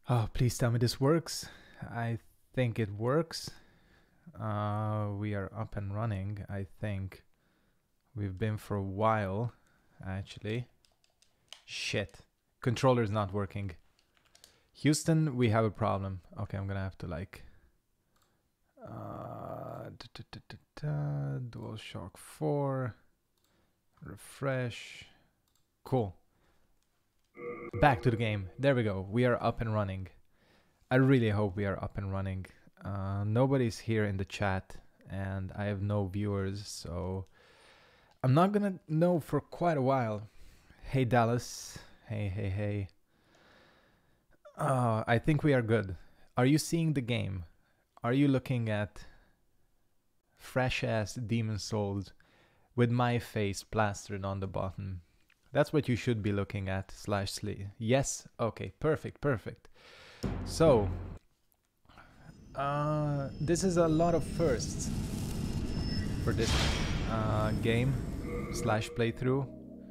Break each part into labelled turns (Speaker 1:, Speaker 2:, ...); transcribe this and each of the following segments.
Speaker 1: Oh, please tell me this works. I think it works. We are up and running, I think. We've been for a while, actually. Shit. Controller's not working. Houston, we have a problem. Okay, I'm gonna have to like... DualShock 4. Refresh. Cool. Back to the game. There we go. We are up and running. I really hope we are up and running. Nobody's here in the chat and I have no viewers, so I'm not gonna know for quite a while. Hey Dallas. Hey. I think we are good. Are you seeing the game? Are you looking at fresh ass Demon Souls with my face plastered on the bottom? That's what you should be looking at, /sleep. Yes? Okay, perfect. So, this is a lot of firsts for this game / playthrough.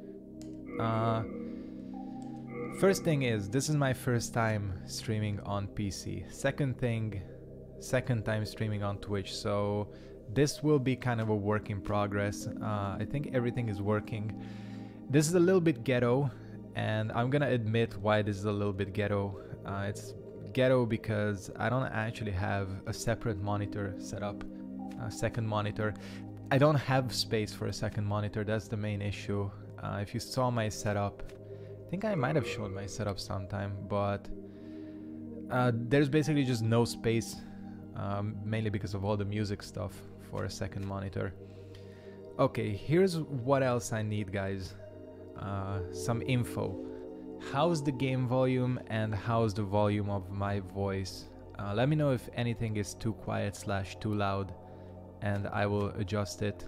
Speaker 1: First thing is, this is my first time streaming on PC. Second time streaming on Twitch, so this will be kind of a work in progress. I think everything is working. This is a little bit ghetto, and I'm gonna admit why this is a little bit ghetto. It's ghetto because I don't actually have a separate monitor set up, a second monitor. I don't have space for a second monitor, that's the main issue. If you saw my setup, I think I might have shown my setup sometime, but there's basically just no space, mainly because of all the music stuff, for a second monitor. Okay, here's what else I need, guys. Some info. How's the game volume and how's the volume of my voice? Let me know if anything is too quiet / too loud, and I will adjust it.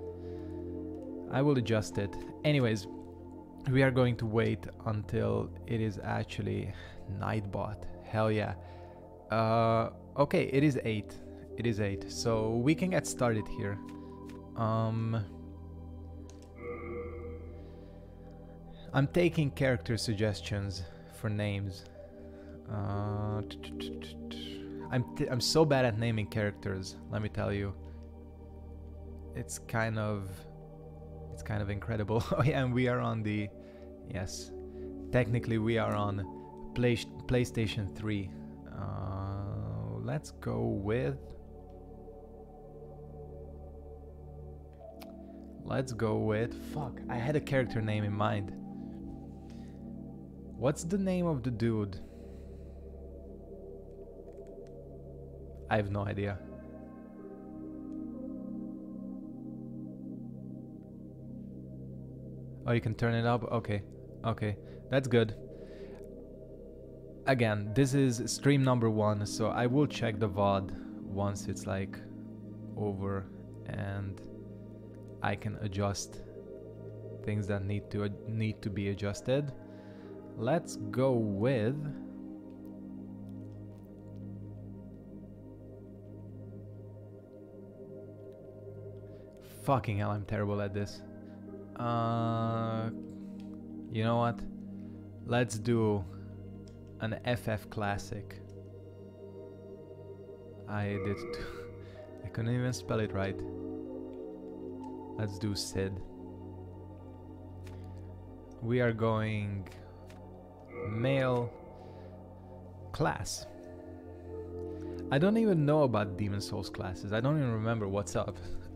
Speaker 1: Anyways, we are going to wait until it is actually Nightbot. Hell yeah. Okay, it is 8. So we can get started here. I'm taking character suggestions for names. I'm so bad at naming characters, let me tell you. It's kind of incredible. Oh yeah, and we are on the... Yes. Technically we are on PlayStation 3. Let's go with... Fuck, I had a character name in mind. What's the name of the dude? I have no idea. Oh, you can turn it up? Okay, that's good. Again, this is stream number 1, so I will check the VOD once it's like over and I can adjust things that need to be adjusted. Let's go with... Fucking hell, I'm terrible at this. You know what? Let's do an FF classic. I couldn't even spell it right. Let's do Sid. We are going male class. I don't even know about Demon Souls classes. I don't even remember what's up.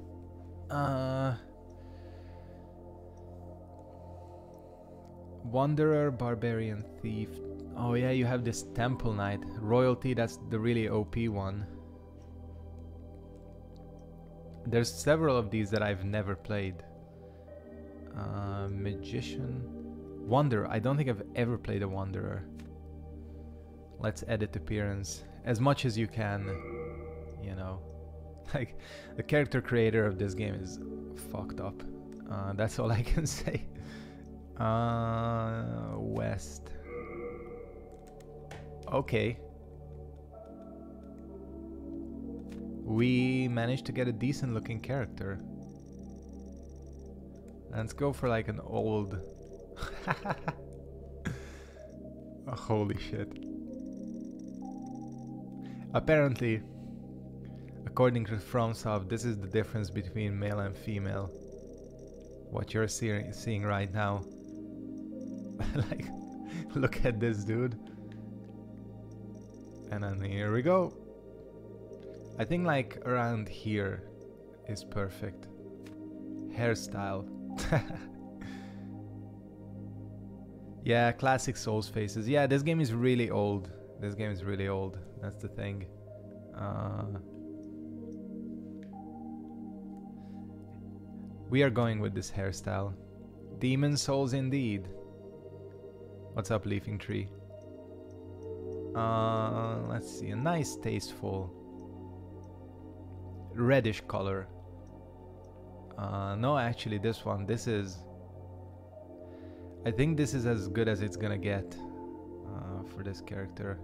Speaker 1: Wanderer, Barbarian, Thief. Oh yeah, you have this Temple Knight. Royalty, that's the really OP one. There's several of these that I've never played. Magician. Wanderer, I don't think I've ever played a Wanderer. Let's edit appearance. As much as you can, you know. Like, the character creator of this game is fucked up. That's all I can say. West. Okay. We managed to get a decent looking character. Let's go for like an old... Oh, holy shit. Apparently, according to FromSoft, this is the difference between male and female. What you're seeing right now. Like, look at this dude. And then here we go. I think like around here is perfect. Hairstyle. Yeah, classic Souls faces. Yeah, this game is really old. This game is really old. That's the thing. We are going with this hairstyle. Demon Souls indeed. What's up, Leafing Tree? Let's see. A nice, tasteful reddish color. No, actually, this one. This is... I think this is as good as it's gonna get for this character.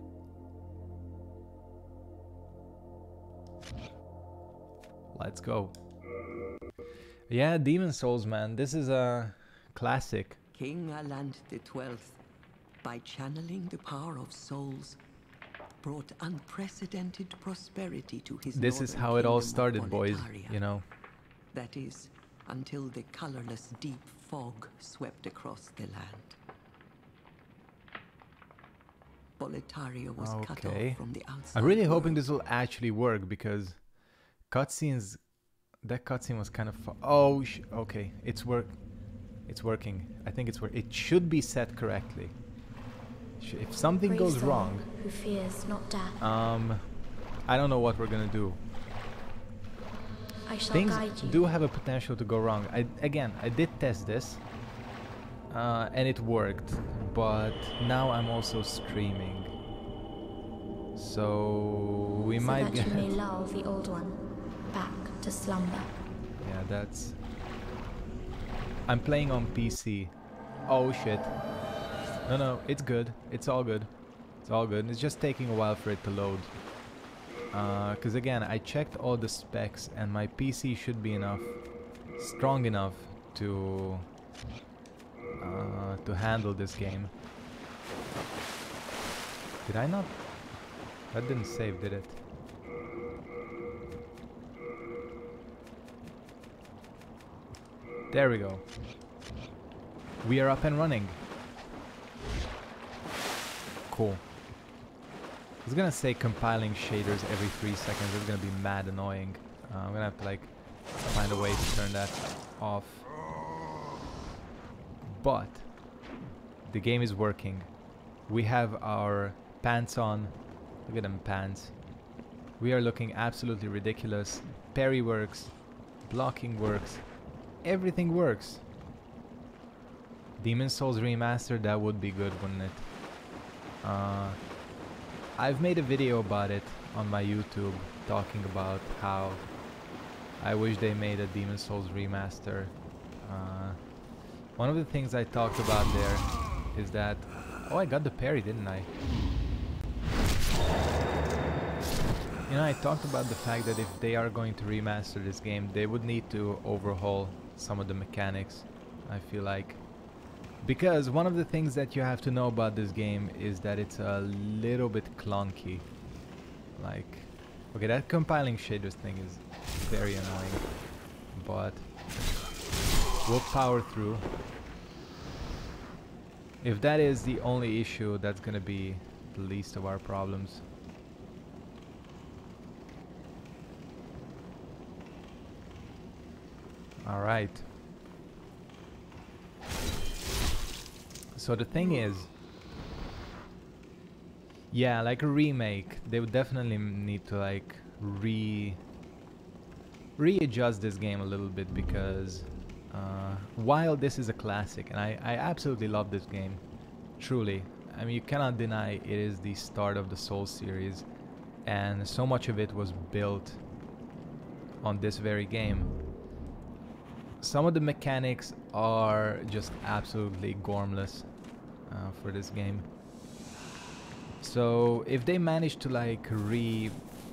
Speaker 1: Let's go. Yeah, Demon Souls, man. This is a classic.
Speaker 2: King Aland XII, by channeling the power of souls, brought unprecedented prosperity to his
Speaker 1: This is how it all started, boys, you know.
Speaker 2: That is, until the colorless deep fog swept across the land. Boletaria was cut off from the outside.
Speaker 1: I'm really hoping this will actually work, because cutscenes... That cutscene was kind of... Oh, okay. It's working. I think it should be set correctly. If something goes wrong...
Speaker 3: Who fears not death.
Speaker 1: I don't know what we're gonna do.
Speaker 3: I shall
Speaker 1: Things
Speaker 3: guide you.
Speaker 1: do have a potential to go wrong. I did test this. And it worked. But now I'm also streaming. So... we might
Speaker 3: that
Speaker 1: get...
Speaker 3: you may lull the old one back to slumber.
Speaker 1: Yeah, that's... I'm playing on PC. Oh shit. No, it's good. It's all good. It's all good. It's just taking a while for it to load. Because again, I checked all the specs and my PC should be strong enough to handle this game. Did I not? That didn't save, did it? There we go. We are up and running. Cool. I was gonna say compiling shaders every 3 seconds. It's gonna be mad annoying. I'm gonna have to like find a way to turn that off. But the game is working. We have our pants on. Look at them pants. We are looking absolutely ridiculous. Parry works. Blocking works. Everything works. Demon Souls Remastered, that would be good, wouldn't it? I've made a video about it on my YouTube, talking about how I wish they made a Demon Souls Remaster. One of the things I talked about there is that... Oh, I got the parry, didn't I? You know, I talked about the fact that if they are going to remaster this game, they would need to overhaul some of the mechanics, I feel like. Because one of the things that you have to know about this game is that it's a little bit clunky. Like, okay, that compiling shaders thing is very annoying, but we'll power through. If that is the only issue, that's gonna be the least of our problems. All right. So the thing is, yeah, like a remake, they would definitely need to like readjust this game a little bit, because while this is a classic, and I absolutely love this game, truly. I mean, you cannot deny it is the start of the Souls series, and so much of it was built on this very game. Some of the mechanics are just absolutely gormless for this game. So if they manage to like remake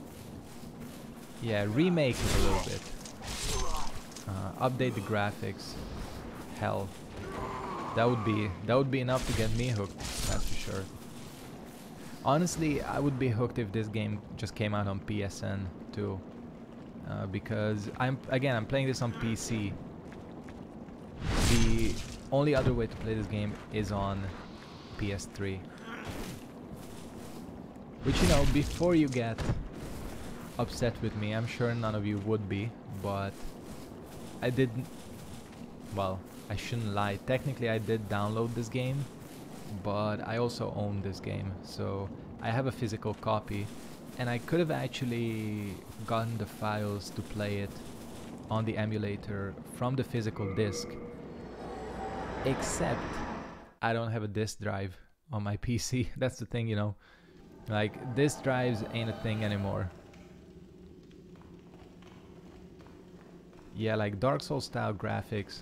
Speaker 1: it a little bit, update the graphics, hell, that would be enough to get me hooked, that's for sure. Honestly, I would be hooked if this game just came out on PSN too, because I'm playing this on PC. The only other way to play this game is on PS3. Which, you know, before you get upset with me, I'm sure none of you would be, but I didn't, well, I shouldn't lie. Technically I did download this game, but I also own this game, so I have a physical copy, and I could have actually gotten the files to play it on the emulator from the physical disc, except I don't have a disk drive on my PC. That's the thing, you know, like disk drives ain't a thing anymore. Yeah, like Dark Souls style graphics.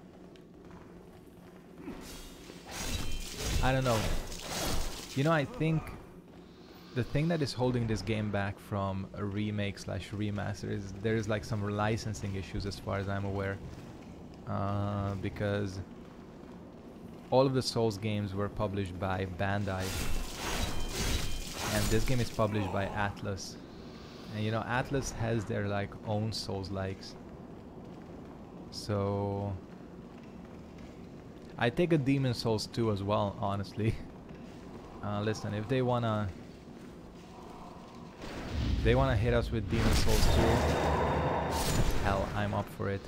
Speaker 1: I don't know. You know, I think the thing that is holding this game back from a remake slash remaster is there's like some licensing issues as far as I'm aware. Because all of the Souls games were published by Bandai, and this game is published by Atlas. And you know, Atlas has their like own Souls-likes. So I take a Demon Souls 2 as well, honestly. Listen, if they wanna hit us with Demon Souls 2, hell, I'm up for it.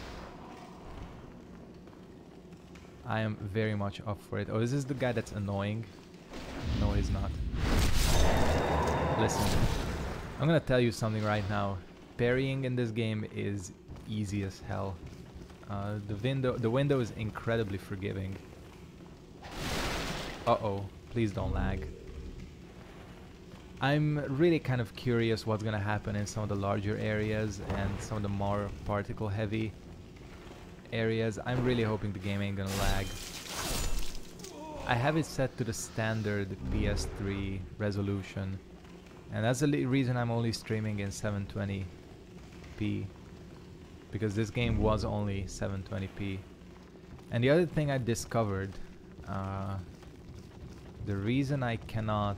Speaker 1: I am very much up for it. Oh, is this the guy that's annoying? No, he's not. Listen, I'm gonna tell you something right now. Parrying in this game is easy as hell. The window is incredibly forgiving. Uh-oh, please don't lag. I'm really kind of curious what's gonna happen in some of the larger areas and some of the more particle heavy areas. I'm really hoping the game ain't gonna lag. I have it set to the standard PS3 resolution, and that's the reason I'm only streaming in 720p, because this game was only 720p. And the other thing I discovered, the reason I cannot,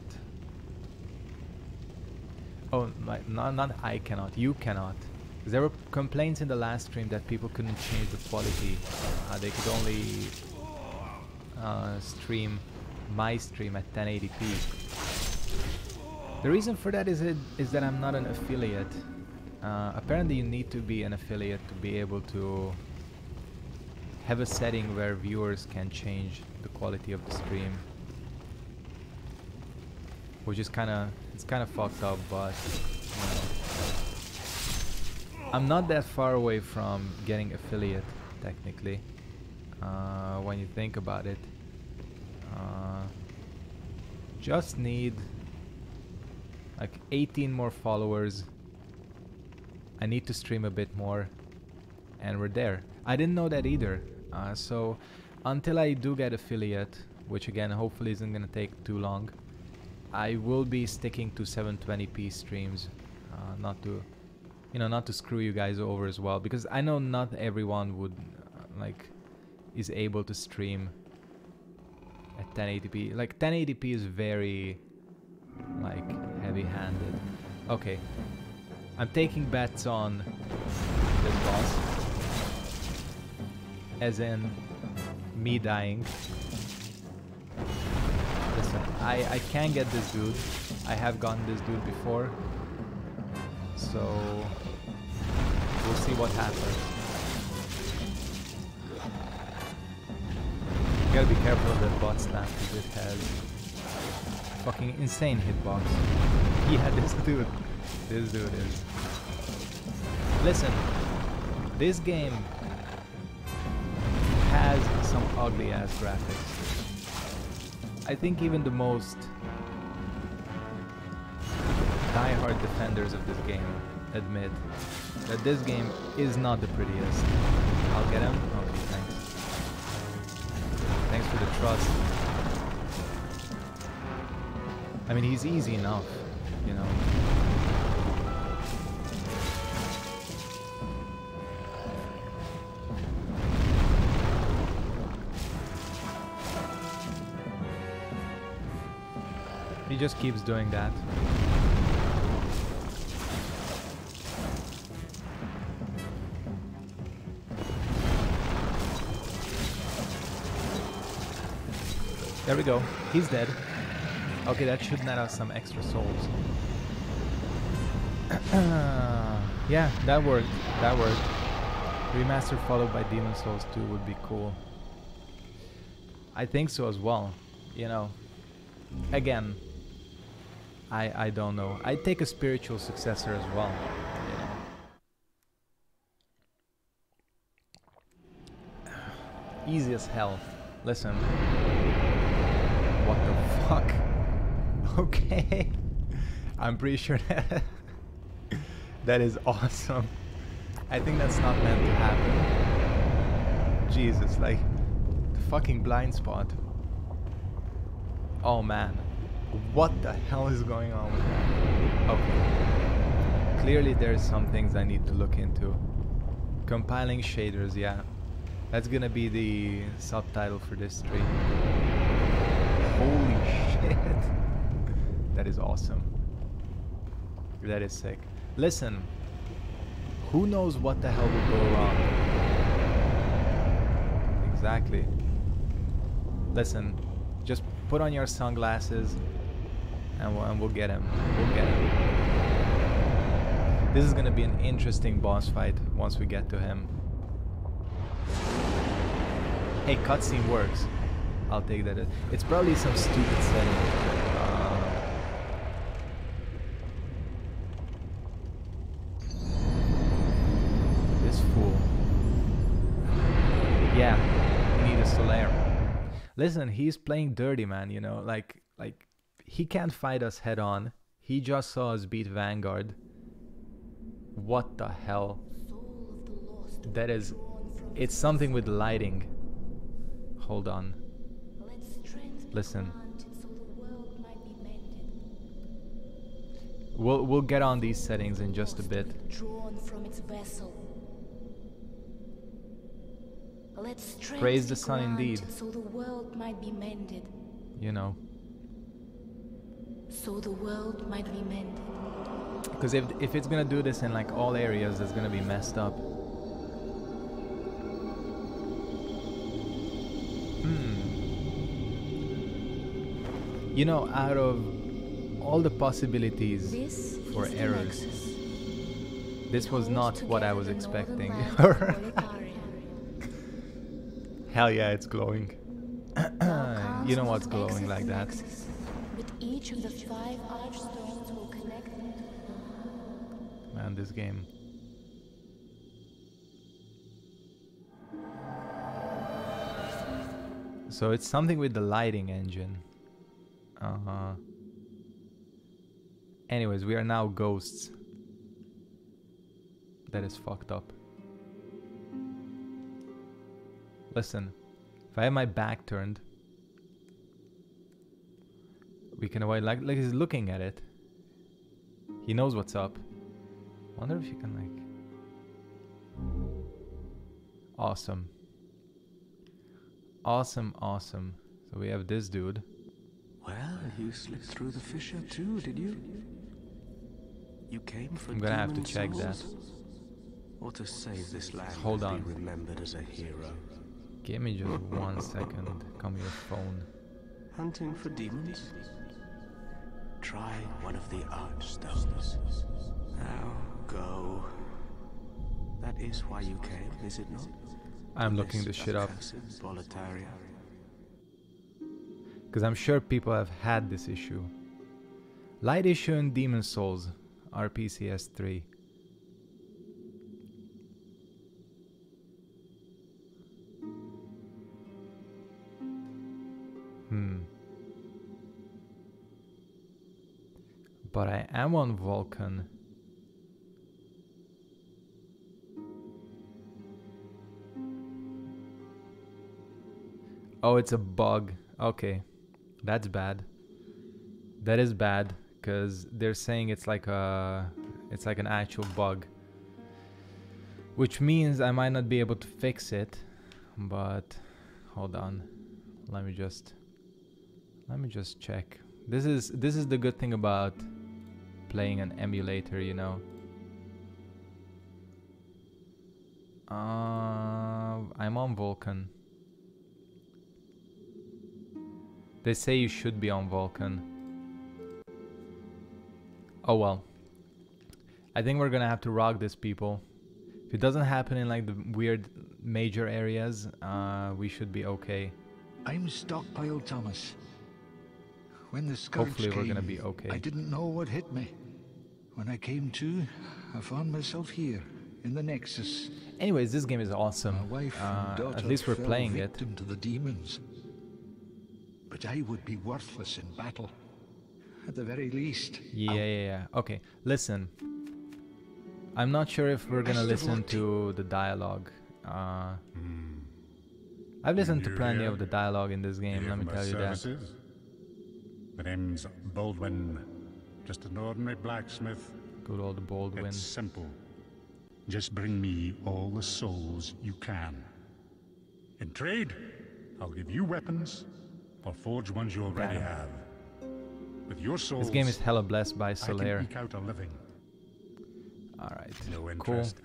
Speaker 1: oh, not I cannot, you cannot. There were complaints in the last stream that people couldn't change the quality. They could only stream my stream at 1080p. The reason for that is that I'm not an affiliate. Apparently you need to be an affiliate to be able to have a setting where viewers can change the quality of the stream, which is it's kind of fucked up, but you know, I'm not that far away from getting affiliate technically, when you think about it. Just need like 18 more followers. I need to stream a bit more, and we're there. I didn't know that either. So until I do get affiliate, which again hopefully isn't gonna take too long, I will be sticking to 720p streams, not to, you know, not to screw you guys over as well, because I know not everyone would is able to stream at 1080p. Like 1080p is very heavy-handed. Okay, I'm taking bets on this boss, as in me dying. Listen, I can get this dude. I have gotten this dude before, so we'll see what happens. You gotta be careful of that bot slam because it has fucking insane hitbox. Yeah, this dude is. Listen, this game has some ugly ass graphics. I think even the most die-hard defenders of this game admit that this game is not the prettiest. I'll get him? Okay, thanks. Thanks for the trust. I mean, he's easy enough, you know. He just keeps doing that. There we go. He's dead. Okay, that should net us some extra souls. Yeah, that worked. That worked. Remastered followed by Demon Souls 2 would be cool. I think so as well. You know, again, I don't know. I'd take a spiritual successor as well. You know. Easy as hell. Listen. What the fuck? Okay. I'm pretty sure that that is awesome. I think that's not meant to happen. Jesus, like the fucking blind spot. Oh man. What the hell is going on with that? Okay. Clearly there's some things I need to look into. Compiling shaders, yeah. That's gonna be the subtitle for this stream. Holy shit. That is awesome. That is sick. Listen. Who knows what the hell will go wrong? Exactly. Listen. Just put on your sunglasses and we'll get him. We'll get him. This is gonna be an interesting boss fight once we get to him. Hey, cutscene works. I'll take that. It's probably some stupid setting. This fool. Yeah, need a Solaire. Listen, he's playing dirty, man. You know, like he can't fight us head on. He just saw us beat Vanguard. What the hell? That is. It's something with lighting. Hold on. Listen. We'll get on these settings in just a bit.
Speaker 3: Drawn from its vessel.
Speaker 1: Praise the sun indeed.
Speaker 3: So the world might be mended.
Speaker 1: You know.
Speaker 3: So the world might be mended.
Speaker 1: Because if it's gonna do this in like all areas, it's gonna be messed up. You know, out of all the possibilities for errors, this was not what I was expecting. Hell yeah, it's glowing. You know what's glowing like that?
Speaker 3: With each of the 5 archstones will connect.
Speaker 1: Man, this game. So it's something with the lighting engine. Anyways, we are now ghosts. That is fucked up. Listen, if I have my back turned, we can avoid, like he's looking at it. He knows what's up. Wonder if you can like... Awesome. Awesome, awesome. So we have this dude.
Speaker 4: Well, you slipped through the fissure too, did you? You came for
Speaker 1: I'm gonna have to
Speaker 4: demon
Speaker 1: check that.
Speaker 4: souls? Or to save this land
Speaker 1: Hold
Speaker 4: and
Speaker 1: on.
Speaker 4: be remembered as a hero?
Speaker 1: Give me just 1 second. Come your phone.
Speaker 4: Hunting for demons? Try one of the archstones. Now go. That is why you came, is it not?
Speaker 1: I'm looking this shit up.
Speaker 4: Boletaria.
Speaker 1: Because I'm sure people have had this issue. Light issue in Demon Souls. RPCS3. But I am on Vulcan. Oh, it's a bug. Okay. That's bad. That is bad, because they're saying it's like an actual bug. Which means I might not be able to fix it. But hold on. Let me just check This is the good thing about playing an emulator, you know. I'm on Vulcan. They say you should be on Vulcan. Oh well. I think we're gonna have to rock this, people. If it doesn't happen in like the weird major areas, we should be okay.
Speaker 5: I'm Stockpile Thomas. When the scourge
Speaker 1: Hopefully we're gonna
Speaker 5: came,
Speaker 1: be okay.
Speaker 5: I didn't know what hit me. When I came to, I found myself here in the Nexus.
Speaker 1: Anyways, this game is awesome.
Speaker 5: My wife and daughter
Speaker 1: at least we're
Speaker 5: fell
Speaker 1: playing it.
Speaker 5: victim to the demons. But I would be worthless in battle. At the very least.
Speaker 1: Yeah. Okay, listen. I'm not sure if we're gonna listen to the dialogue. I've listened to plenty of the dialogue in this game, let me tell you that.
Speaker 6: My name's Baldwin. Just an ordinary blacksmith.
Speaker 1: Good old Baldwin.
Speaker 6: It's simple. Just bring me all the souls you can. In trade, I'll give you weapons, or forge ones you already have. With your souls,
Speaker 1: This game is hella blessed by
Speaker 6: I
Speaker 1: Solaire.
Speaker 6: can eke out a living.
Speaker 1: Alright,
Speaker 6: No
Speaker 1: cool.
Speaker 6: interest.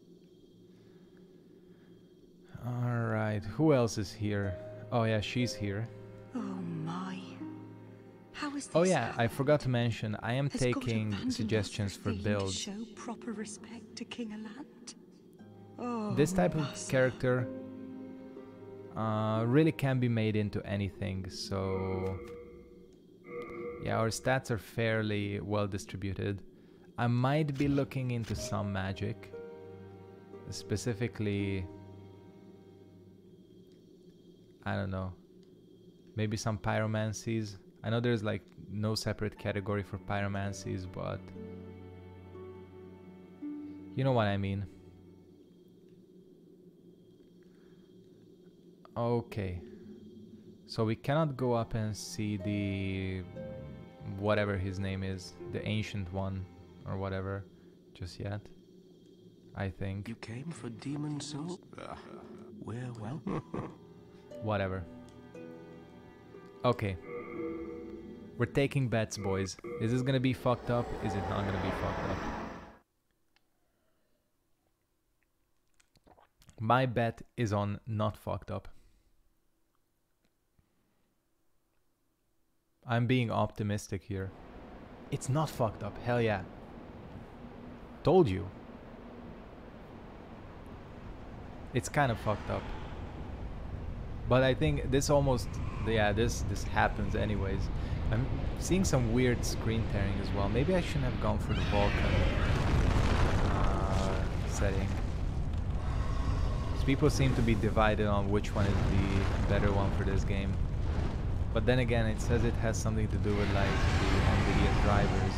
Speaker 1: Alright, who else is here? Oh yeah, she's here.
Speaker 7: Oh my. How is this?
Speaker 1: Oh yeah, I forgot to mention, I am
Speaker 7: Has God
Speaker 1: taking
Speaker 7: abandoned
Speaker 1: suggestions
Speaker 7: us
Speaker 1: for
Speaker 7: failing
Speaker 1: builds.
Speaker 7: To show proper respect to King Alant? Oh,
Speaker 1: This type of
Speaker 7: Massa.
Speaker 1: character really can be made into anything, so yeah, our stats are fairly well distributed. I might be looking into some magic, specifically, I don't know, maybe some pyromancies. I know there's like no separate category for pyromancies, but you know what I mean. Okay, so we cannot go up and see the whatever his name is, the ancient one or whatever, just yet, I think.
Speaker 4: You came for demon soul? We're well.
Speaker 1: Whatever. Okay. We're taking bets, boys. Is this gonna be fucked up? Is it not gonna be fucked up? My bet is on not fucked up. I'm being optimistic here. It's not fucked up. Hell yeah. Told you. It's kind of fucked up. But I think this almost, yeah, this happens anyways. I'm seeing some weird screen tearing as well. Maybe I shouldn't have gone for the Vulcan setting. So people seem to be divided on which one is the better one for this game. But then again, it says it has something to do with like the NVIDIA drivers.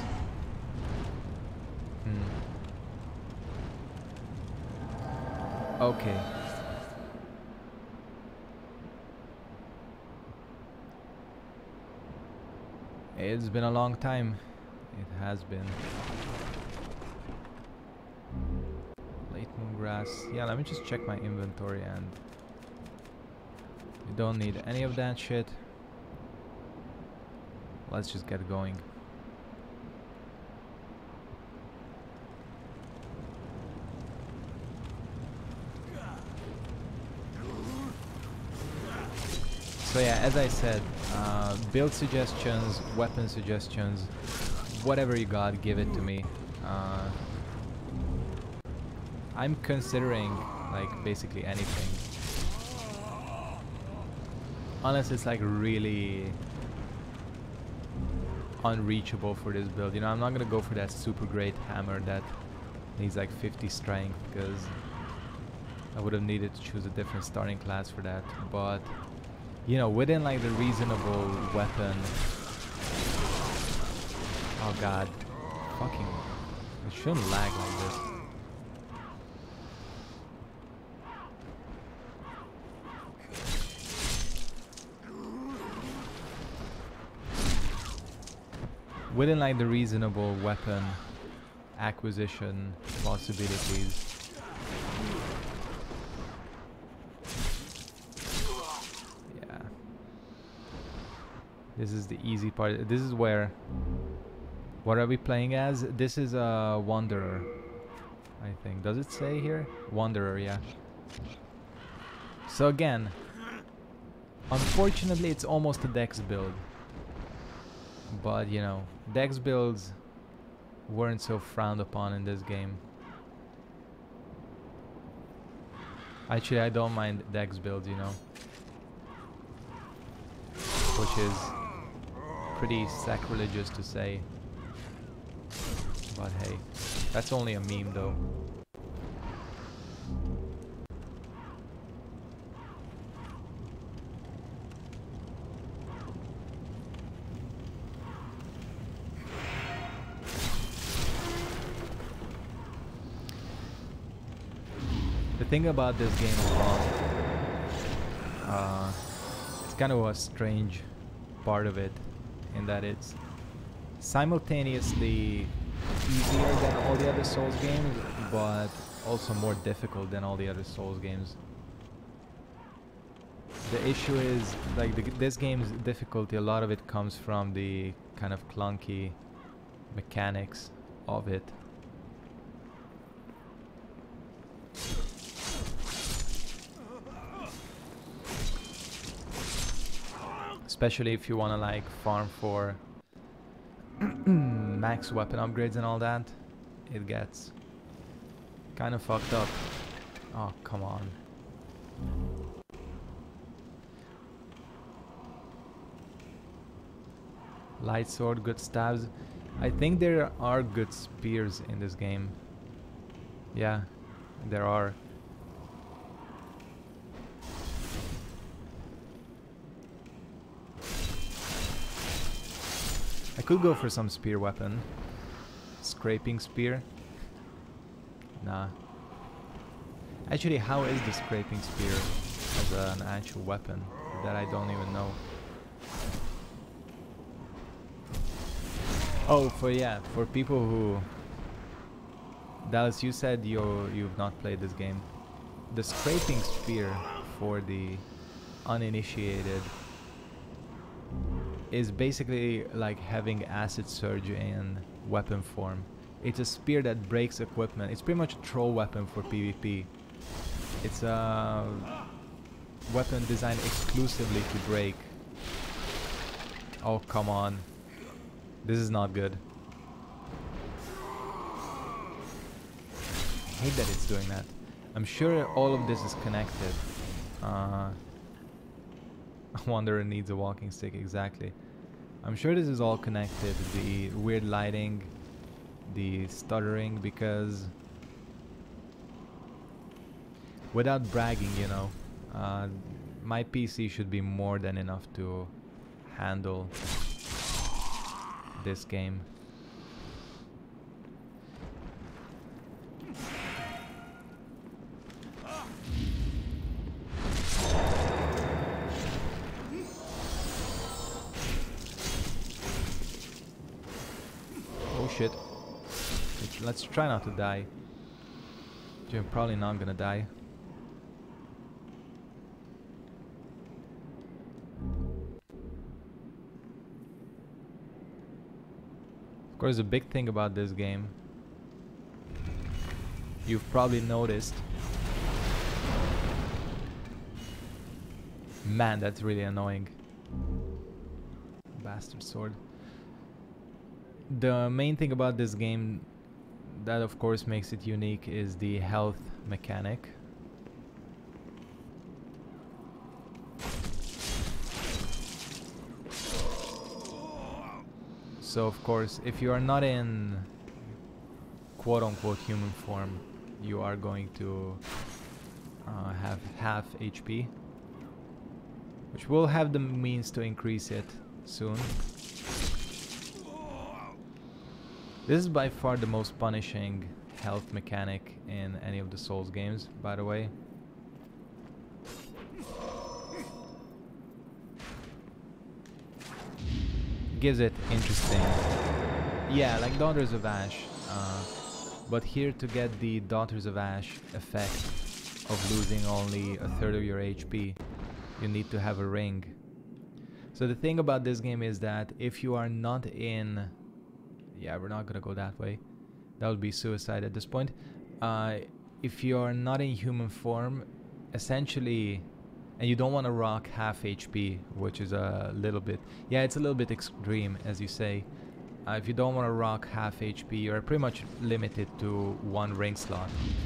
Speaker 1: Okay. It's been a long time. It has been. Late moon grass. Yeah, let me just check my inventory, and we don't need any of that shit. Let's just get going. So yeah, as I said, build suggestions, weapon suggestions, whatever you got, give it to me. I'm considering like basically anything, unless it's like really unreachable for this build. You know, I'm not gonna go for that super great hammer that needs like 50 strength, because I would have needed to choose a different starting class for that. But you know, within like the reasonable weapon. Oh god, fucking, it shouldn't lag like this. Within like the reasonable weapon acquisition possibilities. This is the easy part. This is where... What are we playing as? This is a Wanderer, I think. Does it say here? Wanderer, yeah. So again, unfortunately it's almost a Dex build. But, you know, Dex builds weren't so frowned upon in this game. Actually, I don't mind Dex builds, you know. Which is pretty sacrilegious to say. But hey, that's only a meme though. The thing about this game is it's kind of a strange part of it, in that it's simultaneously easier than all the other Souls games, but also more difficult than all the other Souls games. The issue is, like, this game's difficulty, a lot of it comes from the kind of clunky mechanics of it. Especially if you want to like farm for max weapon upgrades and all that, it gets kind of fucked up. Oh, come on. Light sword, good stabs. I think there are good spears in this game. Yeah, there are. I could go for some spear weapon. Scraping spear. Nah. Actually, how is the scraping spear as an actual weapon? That I don't even know. Oh, for people who... Dallas, you said you've not played this game. The scraping spear for the uninitiated is basically like having acid surge in weapon form. It's a spear that breaks equipment. It's pretty much a troll weapon for PvP. It's a weapon designed exclusively to break. Oh, come on. This is not good. I hate that it's doing that. I'm sure all of this is connected. Wanderer needs a walking stick, exactly. I'm sure this is all connected. The weird lighting, the stuttering, because without bragging, you know, my PC should be more than enough to handle this game. Oh shit. Let's try not to die. I'm probably not gonna die. Of course, the big thing about this game, you've probably noticed. Man, that's really annoying. Bastard sword. The main thing about this game that of course makes it unique is the health mechanic. So of course, if you are not in quote-unquote human form, you are going to have half HP, which will have the means to increase it soon. This is by far the most punishing health mechanic in any of the Souls games, by the way. Gives it interesting. Yeah, like Daughters of Ash. But here, to get the Daughters of Ash effect of losing only a third of your HP, you need to have a ring. So the thing about this game is that if you are not in... Yeah, we're not gonna go that way. That would be suicide at this point. If you're not in human form, essentially... And you don't want to rock half HP, which is a little bit... Yeah, it's a little bit extreme, as you say. If you don't want to rock half HP, you're pretty much limited to one ring slot.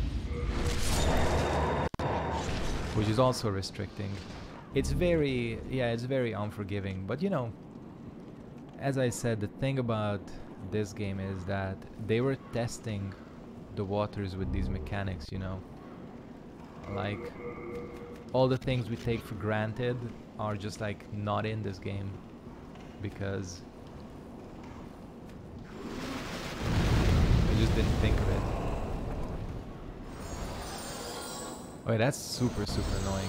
Speaker 1: Which is also restricting. It's very... Yeah, it's very unforgiving. But, you know, as I said, the thing about this game is that they were testing the waters with these mechanics, you know. Like... all the things we take for granted are just like not in this game because I just didn't think of it. Wait, that's super annoying.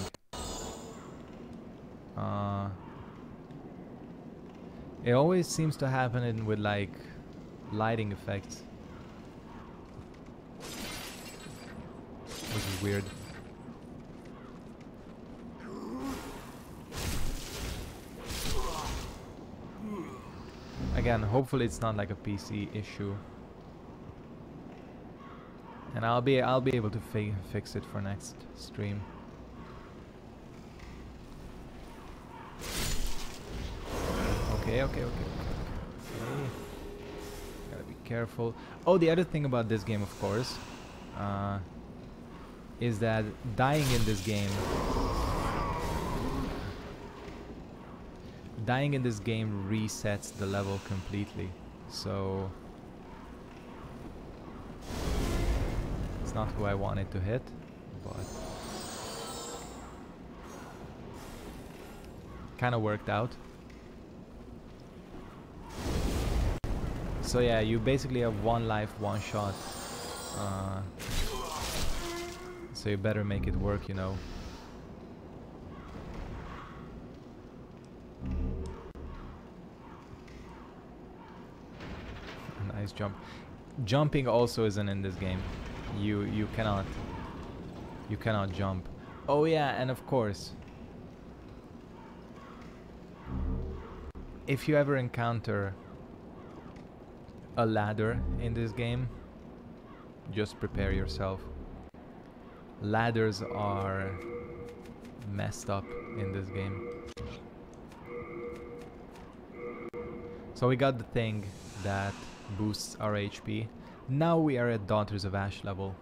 Speaker 1: It always seems to happen with like lighting effects, which is weird. Again, hopefully it's not like a PC issue, and I'll be able to fix it for next stream. Okay. Gotta be careful. Oh, the other thing about this game, of course, is that dying in this game. Dying in this game resets the level completely, so it's not who I wanted to hit, but kind of worked out. So yeah, you basically have one life, one shot, so you better make it work, you know. Nice jump. Jumping also isn't in this game. You cannot jump. Oh yeah, and of course, if you ever encounter a ladder in this game, just prepare yourself. Ladders are messed up in this game. So we got the thing that boosts our HP. Now we are at Daughters of Ash level.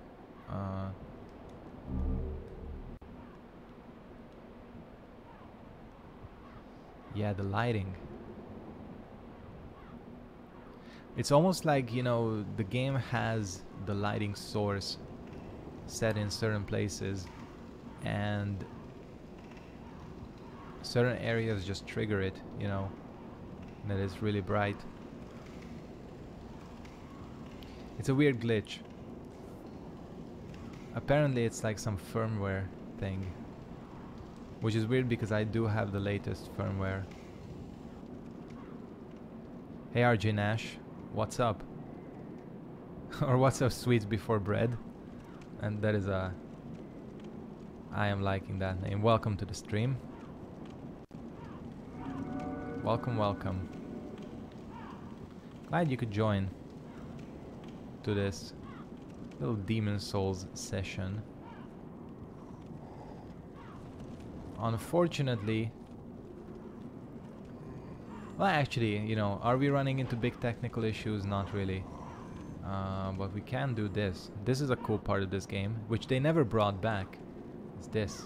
Speaker 1: Yeah, the lighting. It's almost like, you know, the game has the lighting source set in certain places and certain areas just trigger it, you know, that it's really bright. It's a weird glitch. Apparently it's like some firmware thing, which is weird because I do have the latest firmware. Hey RJ Nash, what's up? Or what's up sweets before bread? And that is a... I am liking that name. Welcome to the stream. Welcome, welcome. Glad you could join to this little Demon Souls session. Unfortunately, well, actually, you know, are we running into big technical issues? Not really. But we can do this. This is a cool part of this game, which they never brought back. It's this.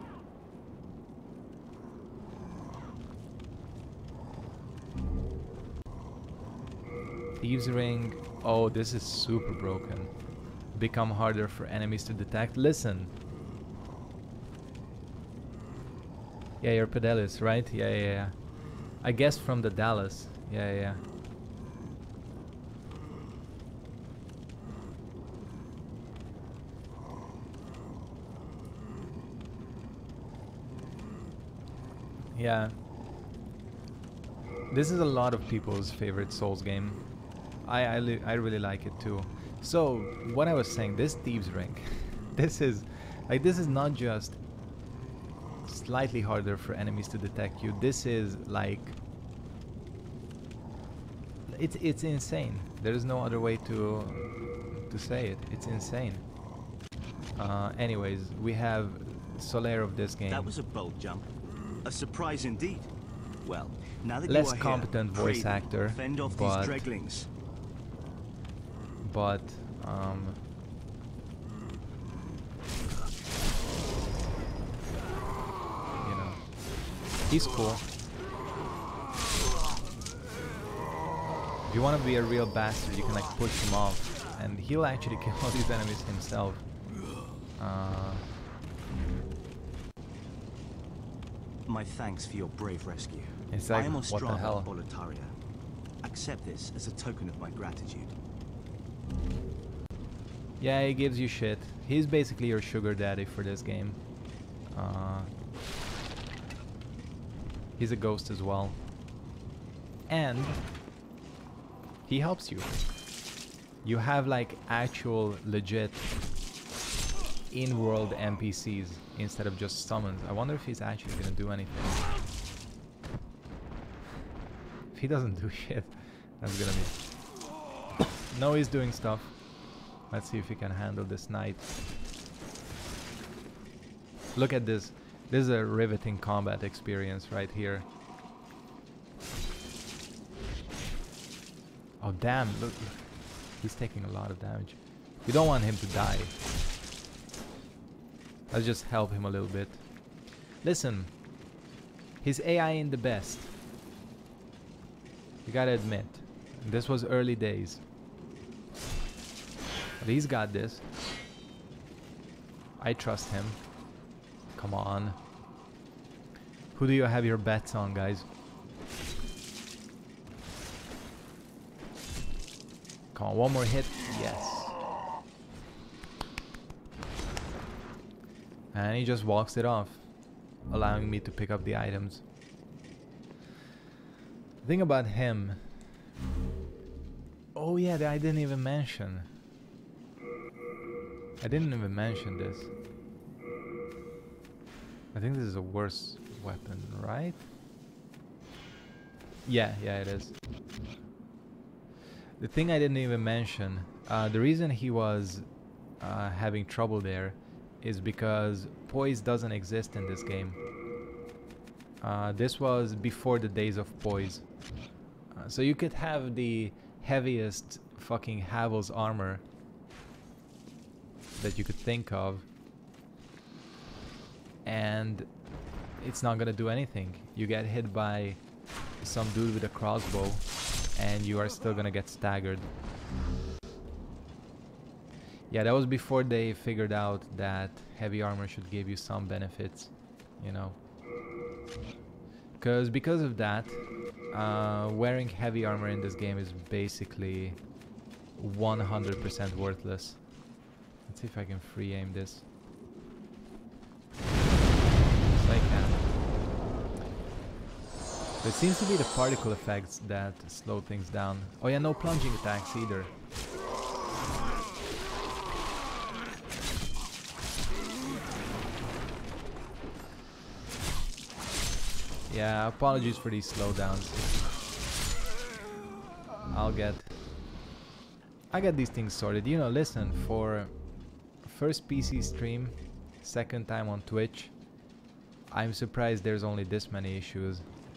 Speaker 1: Thieves Ring. Oh, this is super broken. Become harder for enemies to detect. Listen. Yeah, you're Pedalis, right? Yeah. I guess from the Dallas. Yeah. Yeah. This is a lot of people's favorite Souls game. I really like it too. So, what I was saying, this Thieves Ring, this is not just slightly harder for enemies to detect you. This is like... It's insane. There is no other way to say it. It's insane. Anyways, we have Solaire of this game.
Speaker 8: That was a bold jump. A surprise indeed. Well, now that
Speaker 1: Less
Speaker 8: you are
Speaker 1: competent
Speaker 8: here,
Speaker 1: voice
Speaker 8: Trade,
Speaker 1: actor,
Speaker 8: fend off
Speaker 1: but
Speaker 8: these dreglings.
Speaker 1: You know, he's cool. If you want to be a real bastard, you can like push him off, and he'll actually kill all these enemies himself.
Speaker 8: My thanks for your brave rescue.
Speaker 1: It's like,
Speaker 8: I am
Speaker 1: what the
Speaker 8: Ostrava
Speaker 1: hell?
Speaker 8: of Boletaria. Accept this as a token of my gratitude.
Speaker 1: Yeah, he gives you shit. He's basically your sugar daddy for this game. He's a ghost as well. And he helps you. You have like actual legit in-world NPCs instead of just summons. I wonder if he's actually gonna do anything. If he doesn't do shit, that's gonna be... No, he's doing stuff. Let's see if he can handle this knight. Look at this. This is a riveting combat experience right here. Oh damn, look. He's taking a lot of damage. You don't want him to die. Let's just help him a little bit. Listen, his AI ain't the best. You gotta admit, this was early days. But he's got this. I trust him. Come on. Who do you have your bets on, guys? Come on, one more hit. Yes. And he just walks it off, allowing me to pick up the items. The thing about him... Oh yeah, I didn't even mention. I didn't even mention this. I think this is a worse weapon, right? Yeah, it is. The thing I didn't even mention, the reason he was having trouble there is because poise doesn't exist in this game. This was before the days of poise. So you could have the heaviest fucking Havel's armor that you could think of, and it's not gonna do anything. You get hit by some dude with a crossbow and you are still gonna get staggered. Yeah, that was before they figured out that heavy armor should give you some benefits, you know. Because of that, wearing heavy armor in this game is basically 100% worthless. Let's see if I can free aim this. Yes, I can. It seems to be the particle effects that slow things down. Oh yeah, no plunging attacks either. Yeah, apologies for these slowdowns. I get these things sorted. You know, listen, for first PC stream, second time on Twitch, I'm surprised there's only this many issues.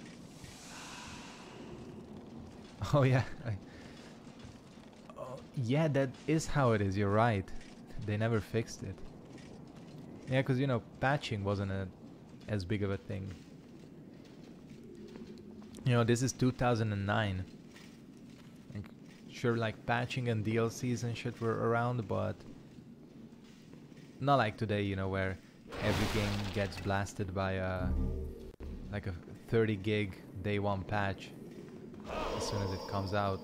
Speaker 1: Oh yeah. Oh, yeah, that is how it is, you're right. They never fixed it. Yeah, because, you know, patching wasn't as big of a thing. You know, this is 2009. Like, sure, like patching and DLCs and shit were around, but not like today, you know, where every game gets blasted by like a 30 gig day one patch as soon as it comes out.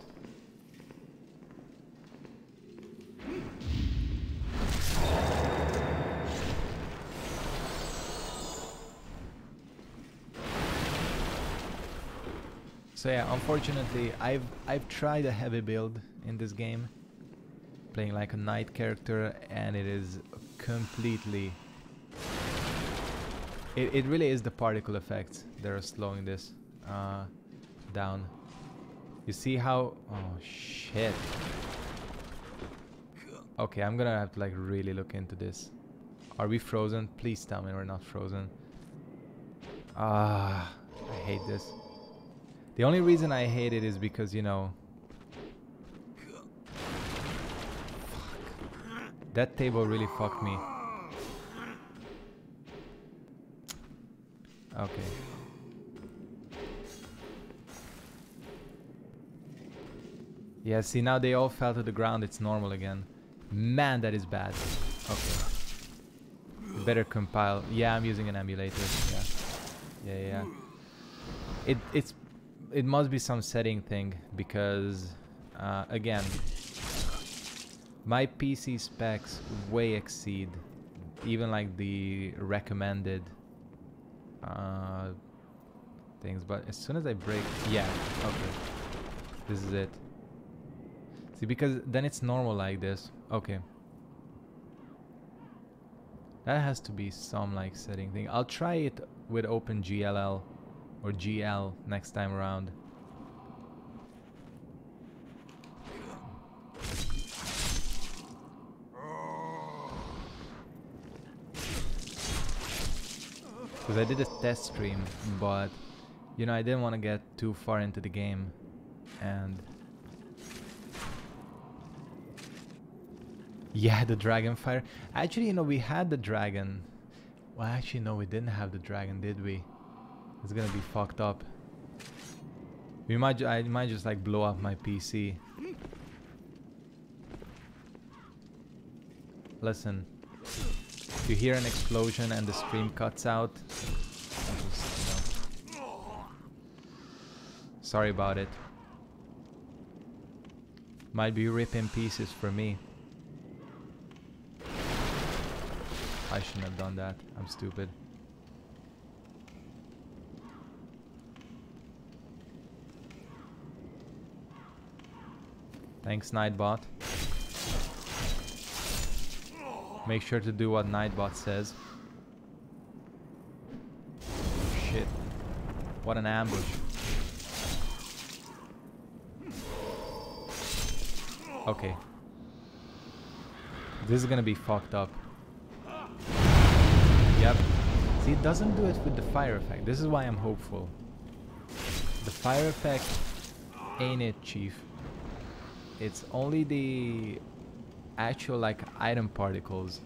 Speaker 1: So yeah, unfortunately, I've tried a heavy build in this game, playing like a knight character, and it is completely It really is the particle effects that are slowing this down. You see how... Oh, shit. Okay, I'm gonna have to like really look into this. Are we frozen? Please tell me we're not frozen. Ah, I hate this. The only reason I hate it is because, you know... Fuck. That table really fucked me. Okay. Yeah, see, now they all fell to the ground. It's normal again. Man, that is bad. Okay. You better compile. Yeah, I'm using an emulator. Yeah. It must be some setting thing because, again, my PC specs way exceed even like the recommended things. But as soon as I break, yeah, okay, this is it. See, because then it's normal like this. Okay. That has to be some like setting thing. I'll try it with OpenGL or GL next time around. Because I did a test stream, but you know, I didn't want to get too far into the game, and yeah, the dragon fire. Actually, you know, we had the dragon. Well, actually, no, we didn't have the dragon, did we? It's gonna be fucked up. I might just like blow up my PC. Listen, if you hear an explosion and the stream cuts out, just, you know, sorry about it. Might be ripping pieces for me. I shouldn't have done that. I'm stupid. Thanks, Nightbot. Make sure to do what Nightbot says. Shit. What an ambush. Okay. This is gonna be fucked up. Yep. See, it doesn't do it with the fire effect. This is why I'm hopeful. The fire effect ain't it, Chief. It's only the actual like item particles.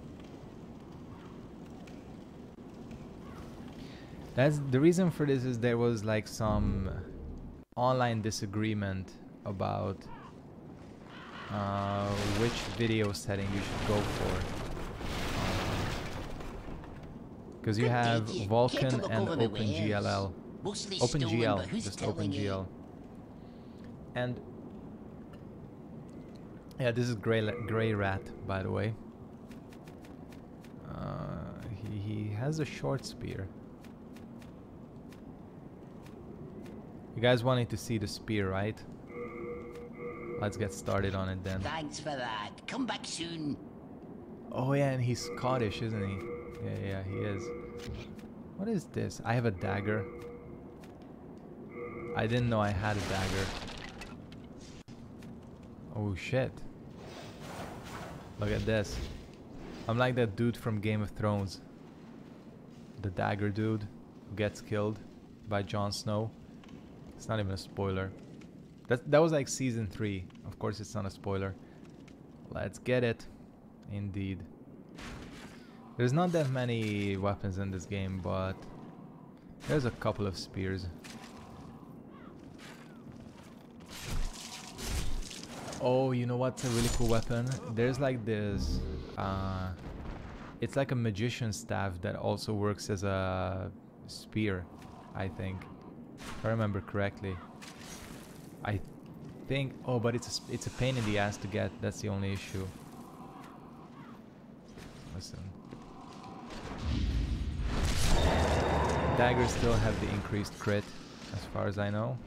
Speaker 1: That's the reason for this. Is there was like some online disagreement about which video setting you should go for. Because you have Vulkan and OpenGL. OpenGL, just OpenGL. And yeah, this is Grey Rat, by the way. He has a short spear. You guys wanted to see the spear, right? Let's get started on it then.
Speaker 9: Thanks for that. Come back soon.
Speaker 1: Oh yeah, and he's Scottish, isn't he? Yeah, he is. What is this? I have a dagger. I didn't know I had a dagger. Oh shit. Look at this. I'm like that dude from Game of Thrones. The dagger dude who gets killed by Jon Snow. It's not even a spoiler. That was like season 3. Of course it's not a spoiler. Let's get it. Indeed. There's not that many weapons in this game, but there's a couple of spears. Oh, you know what's a really cool weapon? There's like this, it's like a magician's staff that also works as a spear, I think. If I remember correctly. I think, oh, but it's a pain in the ass to get, that's the only issue. Listen. Daggers still have the increased crit, as far as I know.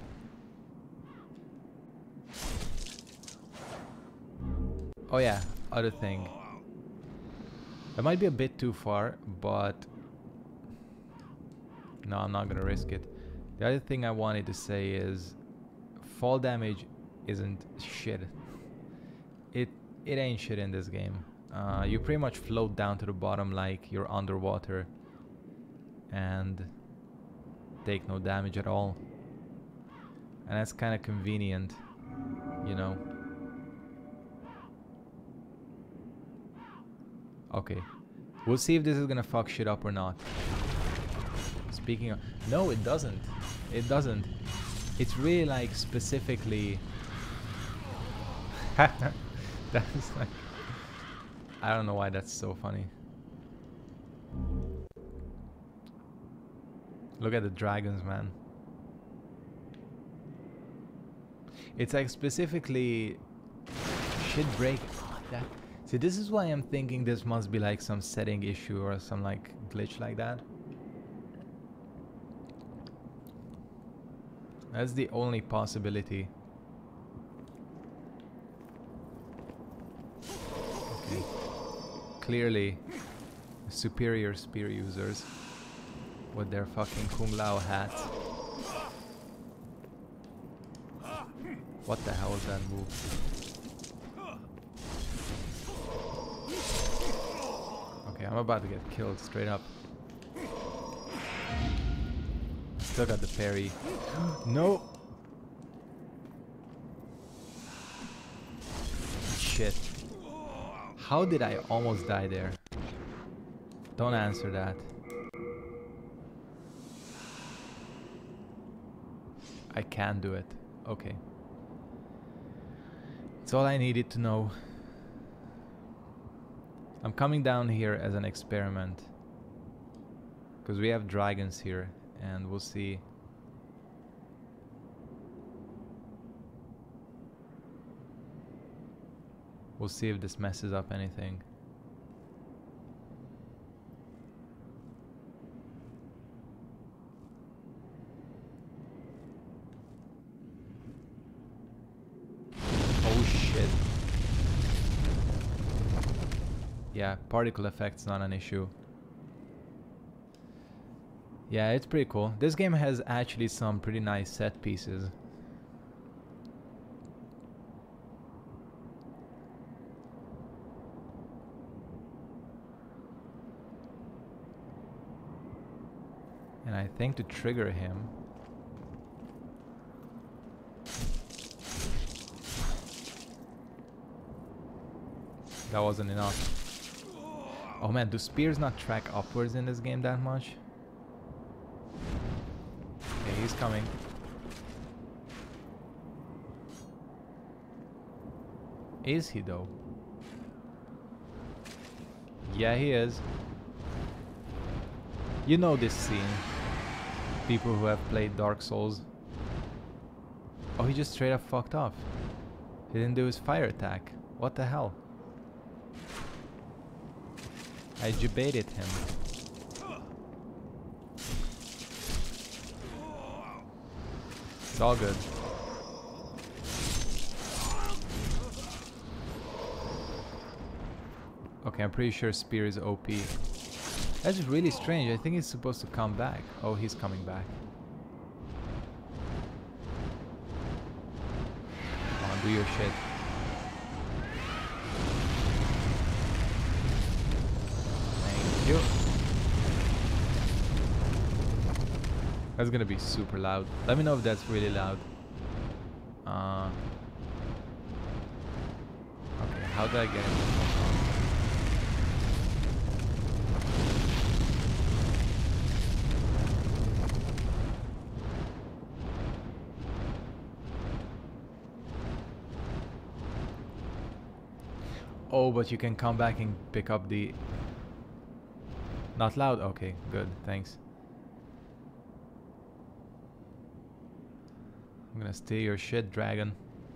Speaker 1: Oh yeah, other thing. That might be a bit too far, but No, I'm not gonna risk it. The other thing I wanted to say is fall damage isn't shit. It ain't shit in this game. You pretty much float down to the bottom like you're underwater and take no damage at all. And that's kind of convenient, you know. Okay, we'll see if this is gonna fuck shit up or not. Speaking of, no, it doesn't. It doesn't. It's really like specifically. That's like, I don't know why that's so funny. Look at the dragons, man. It's like specifically shit break. Oh, that. See, this is why I'm thinking this must be like some setting issue or some like glitch like that. That's the only possibility. Okay. Clearly, superior spear users with their fucking Kung Lao hats. What the hell is that move? Okay, I'm about to get killed straight up. Still got the parry. No! Shit. How did I almost die there? Don't answer that. I can do it. Okay. That's all I needed to know. I'm coming down here as an experiment. Because we have dragons here. And we'll see. We'll see if this messes up anything. Oh shit. Yeah, particle effect's not an issue. Yeah, it's pretty cool. This game has actually some pretty nice set pieces. And I think to trigger him... that wasn't enough. Oh man, do spears not track upwards in this game that much? Okay, he's coming. Is he though? Yeah, he is. You know this scene. People who have played Dark Souls. Oh, he just straight up fucked off. He didn't do his fire attack. What the hell? I debated him. It's all good. Okay, I'm pretty sure Spear is OP. That's really strange. I think he's supposed to come back. Oh, he's coming back. Come on, do your shit. Thank you. That's gonna be super loud. Let me know if that's really loud. Okay, how did I get him? Oh, but you can come back and pick up the... Not loud? Okay, good, thanks. I'm gonna steal your shit, dragon.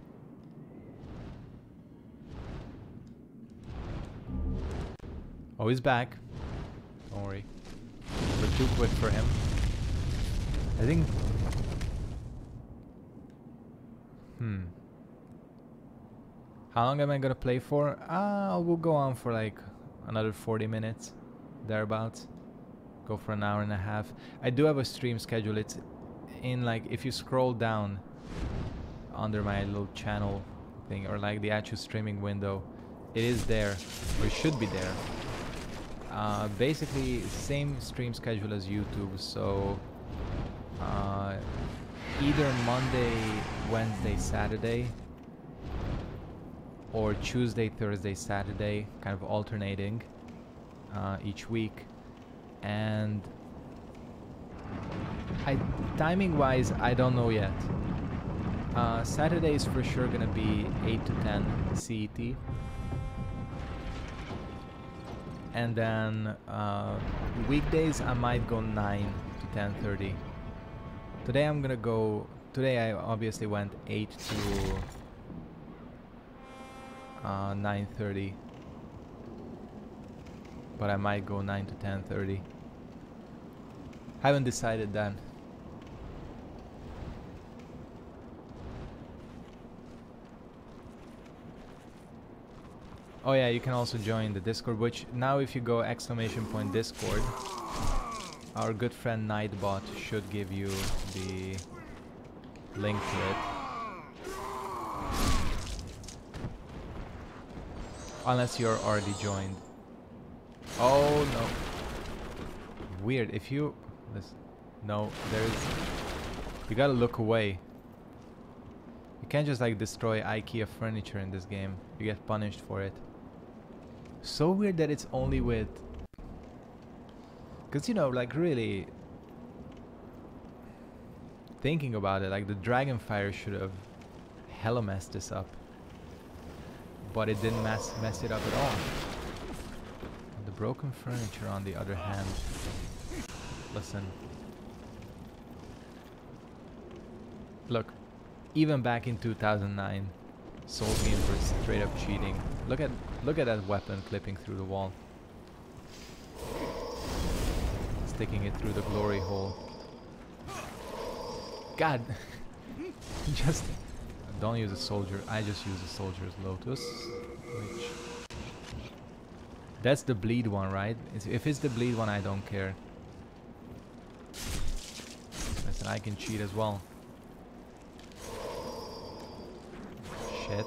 Speaker 1: Oh, he's back. Don't worry. We're too quick for him. I think... How long am I gonna play for? We'll go on for like another 40 minutes. Thereabouts. Go for an hour and a half. I do have a stream schedule. It's in like, if you scroll down under my little channel thing, or like the actual streaming window, it is there, or it should be there. Basically same stream schedule as YouTube, so either Monday, Wednesday, Saturday, or Tuesday, Thursday, Saturday, kind of alternating each week. And timing wise, I don't know yet. Saturday is for sure gonna be 8 to 10 CET. And then weekdays I might go 9 to 10:30. Today I'm gonna go, today I obviously went 8 to 9:30. But I might go 9 to 10:30. Haven't decided that. Oh yeah, you can also join the Discord, which now if you go !Discord, our good friend Nightbot should give you the link to it. Unless you're already joined. Oh no. Weird, if you... No, there's... You gotta look away. You can't just like destroy IKEA furniture in this game. You get punished for it. So weird that it's only with... Because, you know, like really... Thinking about it, like the Dragonfire should have hella messed this up. But it didn't mess it up at all. The broken furniture, on the other hand... Listen. Look, even back in 2009, Souls games were straight up cheating. Look at that weapon clipping through the wall. Sticking it through the glory hole. God! Just... Don't use a soldier, I just use a soldier's lotus. Which... That's the bleed one, right? If it's the bleed one, I don't care. Listen, I can cheat as well. Shit.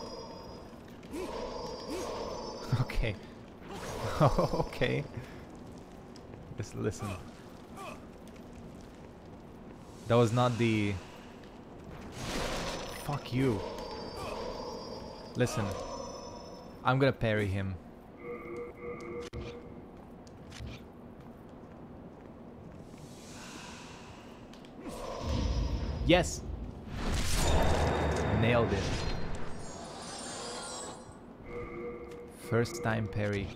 Speaker 1: Okay. Okay. Just listen. That was not the... Fuck you. Listen. I'm gonna parry him. Yes! Nailed it. First time parry.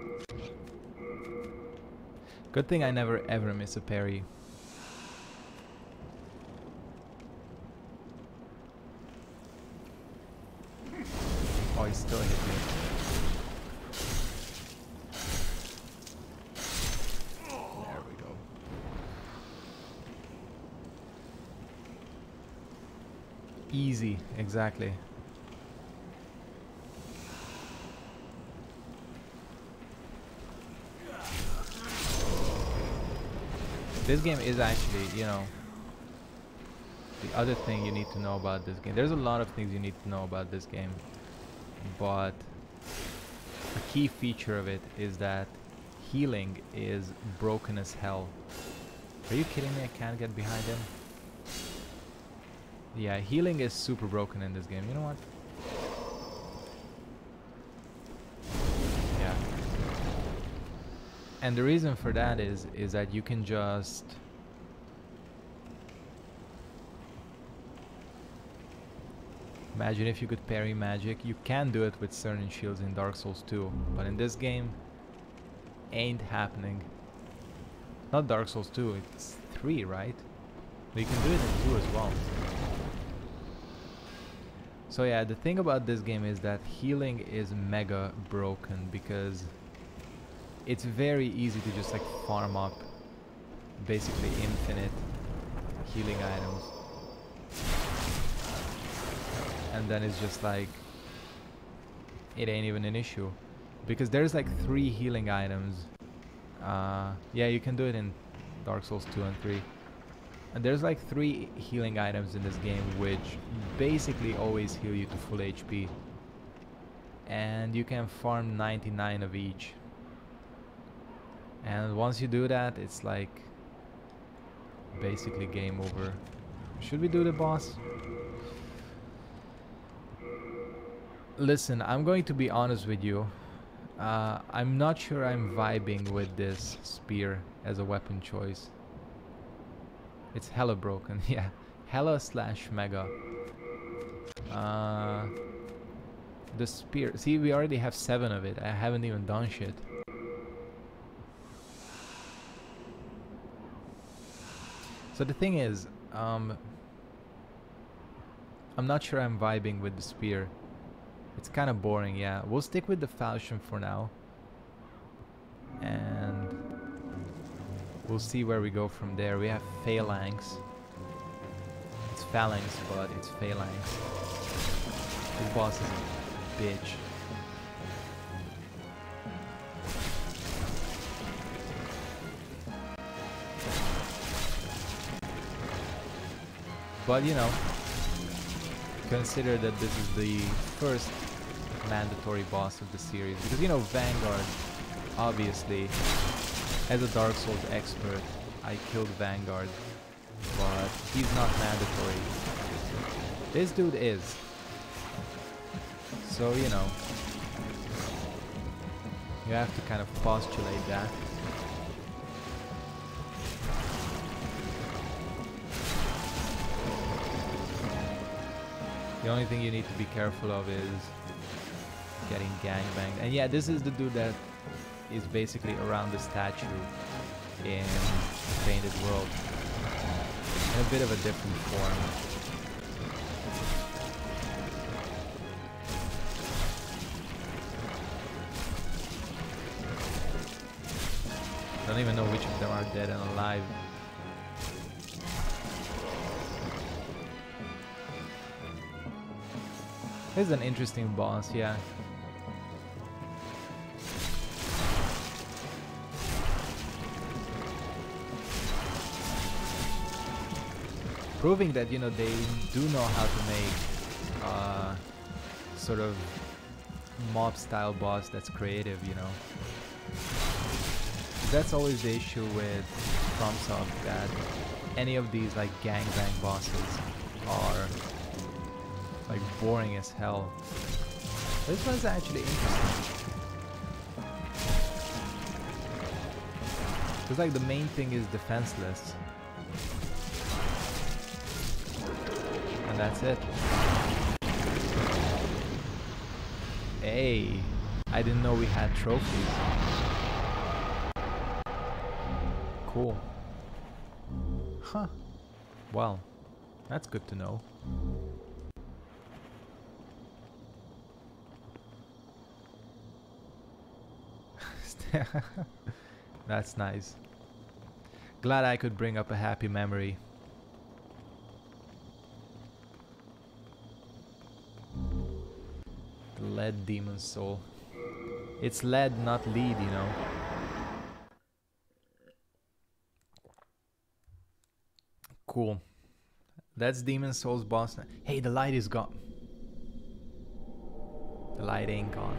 Speaker 1: Good thing I never ever miss a parry. Oh, he still hit me. There we go. Easy, exactly. This game is actually, you know, the other thing you need to know about this game. There's a lot of things you need to know about this game, but a key feature of it is that healing is broken as hell. Are you kidding me? I can't get behind him. Yeah, healing is super broken in this game. You know what? Yeah. And the reason for that is that you can just... Imagine if you could parry magic. You can do it with certain shields in Dark Souls 2, but in this game, ain't happening. Not Dark Souls 2, it's 3, right? But you can do it in 2 as well. So yeah, the thing about this game is that healing is mega broken because it's very easy to just like farm up basically infinite healing items. And then it's just like, it ain't even an issue. Because there's like 3 healing items. Yeah, you can do it in Dark Souls 2 and 3. And there's like 3 healing items in this game which basically always heal you to full HP. And you can farm 99 of each. And once you do that, it's like basically game over. Should we do the boss? Listen, I'm going to be honest with you. I'm not sure I'm vibing with this spear as a weapon choice. It's hella broken, yeah. Hella slash mega. The spear. See, we already have 7 of it. I haven't even done shit. So the thing is, I'm not sure I'm vibing with the spear. It's kind of boring, yeah. We'll stick with the falchion for now. And we'll see where we go from there. We have phalanx. It's phalanx, but it's phalanx. This boss is a bitch. But you know, consider that this is the first mandatory boss of the series, because you know, Vanguard, obviously, as a Dark Souls expert, I killed Vanguard, but he's not mandatory. This dude is. So, you know, you have to kind of postulate that. The only thing you need to be careful of is getting gangbanged. And yeah, this is the dude that is basically around the statue in Painted World. In a bit of a different form. I don't even know which of them are dead and alive. This is an interesting boss, yeah. Proving that, you know, they do know how to make sort of mob style boss that's creative, you know. That's always the issue with FromSoft, that any of these like gangbang bosses are like boring as hell. This one's actually interesting. Because like the main thing is defenseless. And that's it. Hey, I didn't know we had trophies. Cool. Huh. Well, that's good to know. That's nice. Glad I could bring up a happy memory. The lead demon soul. It's lead, not lead, you know. Cool. That's Demon Souls boss. Hey, the light is gone. The light ain't gone.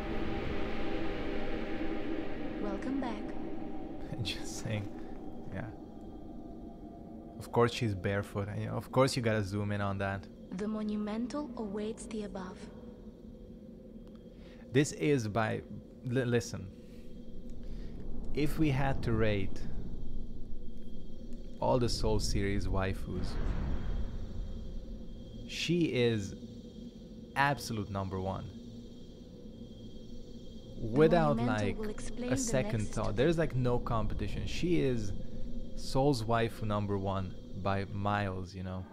Speaker 3: Welcome back.
Speaker 1: Just saying. Yeah. Of course she's barefoot. And, you know, of course you gotta zoom in on that.
Speaker 3: The monumental awaits the above.
Speaker 1: This is by... listen. If we had to rate all the Soul series waifus, she is absolute #1. Without like a second thought. There's like no competition. She is Soul's waifu #1 by miles, you know.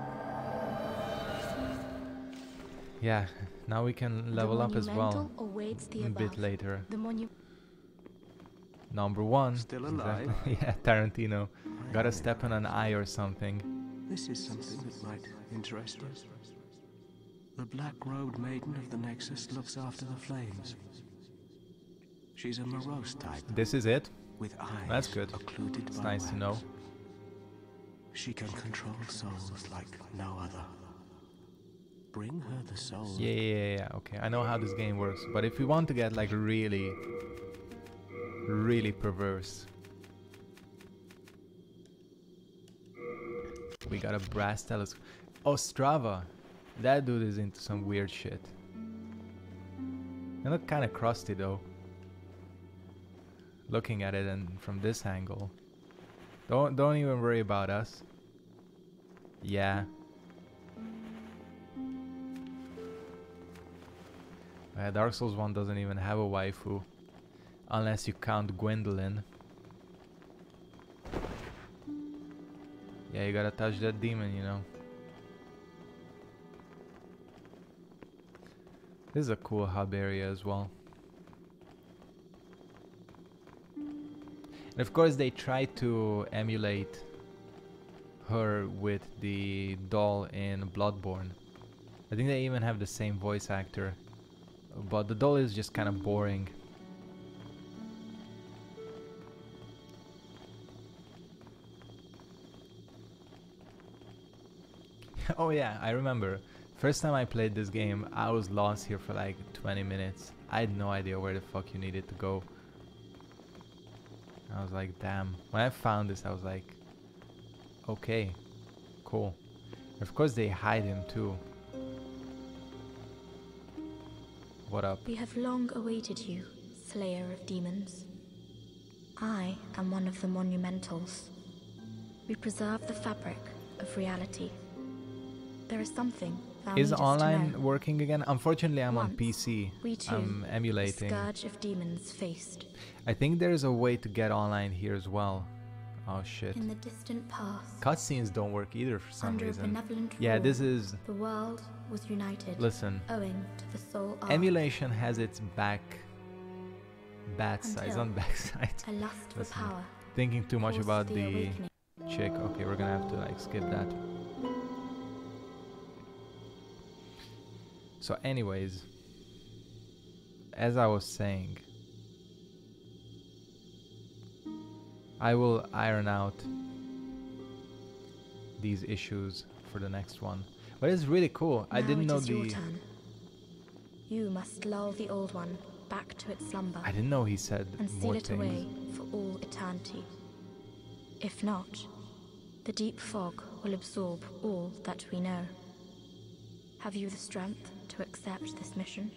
Speaker 1: Yeah, now we can level up as well a bit later. #1.
Speaker 4: Still alive?
Speaker 1: Exactly. Yeah, Tarantino. Gotta step on an eye or something.
Speaker 4: This is something that might interest us. The black-robed maiden of the Nexus looks after the flames. She's a morose type.
Speaker 1: This is it?
Speaker 4: with eyes
Speaker 1: That's good.
Speaker 4: occluded
Speaker 1: It's
Speaker 4: by
Speaker 1: nice to know.
Speaker 4: wax. She can control souls like no other. Bring her the soul.
Speaker 1: Yeah. Okay, I know how this game works. But if we want to get like really perverse, we got a brass telescope. Oh, Strava. That dude is into some weird shit. They look kind of crusty though. Looking at it and from this angle. Don't even worry about us. Yeah. Dark Souls 1 doesn't even have a waifu. Unless you count Gwendolyn. Yeah, you gotta touch that demon, you know. This is a cool hub area as well. And of course they tried to emulate her with the doll in Bloodborne. I think they even have the same voice actor. But the doll is just kind of boring. Oh yeah, I remember. First time I played this game, I was lost here for like 20 minutes. I had no idea where the fuck you needed to go. I was like, damn. When I found this, I was like, okay, cool. Of course they hide him too. What up?
Speaker 3: We have long awaited you, Slayer of Demons. I am one of the Monumentals. We preserve the fabric of reality. There is something thou
Speaker 1: Is
Speaker 3: needest
Speaker 1: online
Speaker 3: to know.
Speaker 1: working again? Unfortunately, I'm on
Speaker 3: Once,
Speaker 1: PC.
Speaker 3: we too,
Speaker 1: I'm emulating.
Speaker 3: the scourge of demons faced.
Speaker 1: I think there's a way to get online here as well. Oh shit.
Speaker 3: In the distant past,
Speaker 1: Cutscenes don't work either for some
Speaker 3: under a
Speaker 1: reason.
Speaker 3: benevolent
Speaker 1: Yeah,
Speaker 3: rule,
Speaker 1: this is...
Speaker 3: the world was united.
Speaker 1: Listen.
Speaker 3: Owing to the soul arc.
Speaker 1: Emulation has its bad sides,
Speaker 3: Until
Speaker 1: on backside.
Speaker 3: a lust for
Speaker 1: Listen,
Speaker 3: power
Speaker 1: thinking too much
Speaker 3: caused
Speaker 1: about
Speaker 3: the
Speaker 1: the
Speaker 3: awakening.
Speaker 1: chick. Okay, we're gonna have to like skip that. So anyways, as I was saying, I will iron out these issues for the next one. But it's really cool. I
Speaker 3: Now
Speaker 1: didn't
Speaker 3: it
Speaker 1: know
Speaker 3: is your
Speaker 1: the...
Speaker 3: turn. You must lull the old one back to its slumber
Speaker 1: I didn't know he said
Speaker 3: and seal
Speaker 1: more
Speaker 3: it
Speaker 1: things.
Speaker 3: away for all eternity. If not, the deep fog will absorb all that we know. Have you the strength to accept this mission?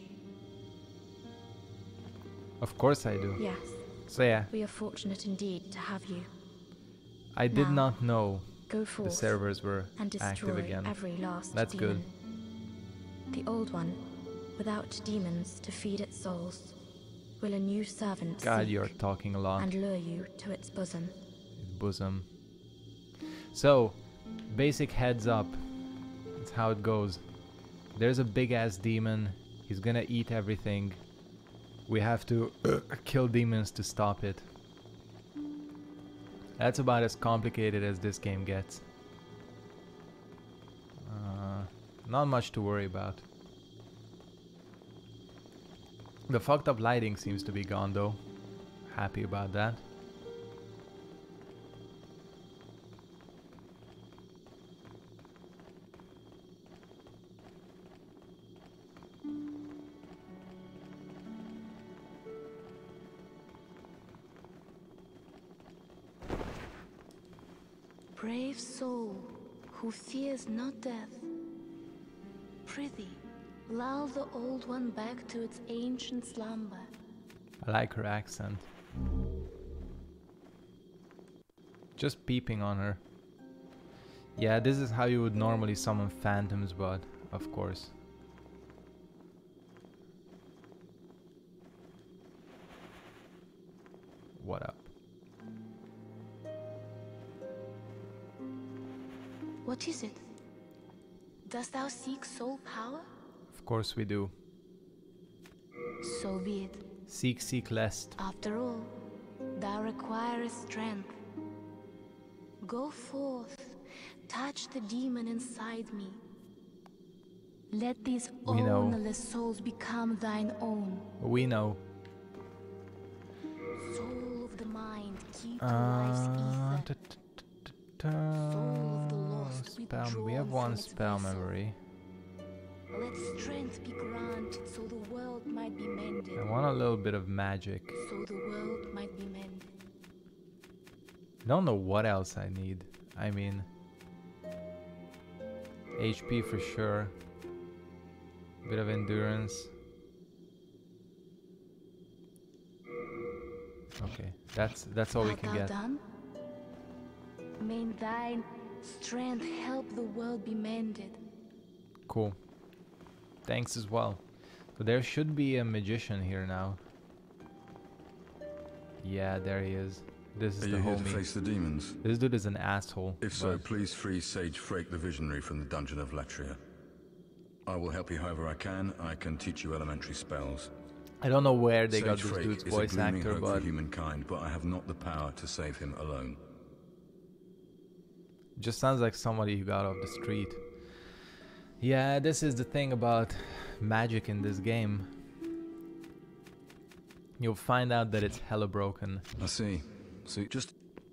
Speaker 1: Of course I do.
Speaker 3: Yes.
Speaker 1: So yeah,
Speaker 3: We are fortunate indeed to have you.
Speaker 1: I did
Speaker 3: Now,
Speaker 1: not know
Speaker 3: Go
Speaker 1: the
Speaker 3: forth
Speaker 1: servers were
Speaker 3: and
Speaker 1: active
Speaker 3: destroy
Speaker 1: again.
Speaker 3: every last
Speaker 1: That's
Speaker 3: demon. The old one, without demons to feed its souls, will a new servant
Speaker 1: God,
Speaker 3: seek
Speaker 1: you're talking a lot.
Speaker 3: and lure you to its bosom.
Speaker 1: Bosom. So, basic heads up. That's how it goes. There's a big ass demon. He's gonna eat everything. We have to kill demons to stop it. That's about as complicated as this game gets. Not much to worry about. The fucked up lighting seems to be gone though. Happy about that.
Speaker 10: Brave soul, who fears not death. Prithee, lull the old one back to its ancient slumber.
Speaker 1: I like her accent. Just peeping on her. Yeah, this is how you would normally summon phantoms, but of course. What up?
Speaker 10: What is it? Dost thou seek soul power?
Speaker 1: Of course we do.
Speaker 10: So be it.
Speaker 1: Seek lest.
Speaker 10: After all, thou requirest strength. Go forth, touch the demon inside me. Let these
Speaker 1: We know.
Speaker 10: ownerless souls become thine own.
Speaker 1: We know.
Speaker 10: Soul of the mind,
Speaker 1: Spell. We have one spell memory.
Speaker 10: Let strength be granted so the world might be mended.
Speaker 1: I want a little bit of magic.
Speaker 10: So the world might be mended.
Speaker 1: Don't know what else I need. I mean, HP for sure. Bit of endurance. Okay, that's all we can get.
Speaker 10: Done? May thine strength help the world be mended.
Speaker 1: Cool. Thanks as well. So there should be a magician here now. Yeah, there he is. This is
Speaker 11: Are
Speaker 1: the
Speaker 11: you here
Speaker 1: homie.
Speaker 11: to face the demons?
Speaker 1: This dude is an asshole.
Speaker 11: If so, please free Sage Frake the Visionary from the dungeon of Latria. I will help you however I can. I can teach you elementary spells.
Speaker 1: I don't know where they got
Speaker 11: Sage
Speaker 1: this
Speaker 11: Frake
Speaker 1: dude's
Speaker 11: is
Speaker 1: voice
Speaker 11: a blooming
Speaker 1: actor,
Speaker 11: hope
Speaker 1: but
Speaker 11: for humankind, but I have not the power to save him alone.
Speaker 1: just sounds like somebody who got off the street. Yeah, this is the thing about magic in this game. You'll find out that it's hella broken.
Speaker 11: I see. So just...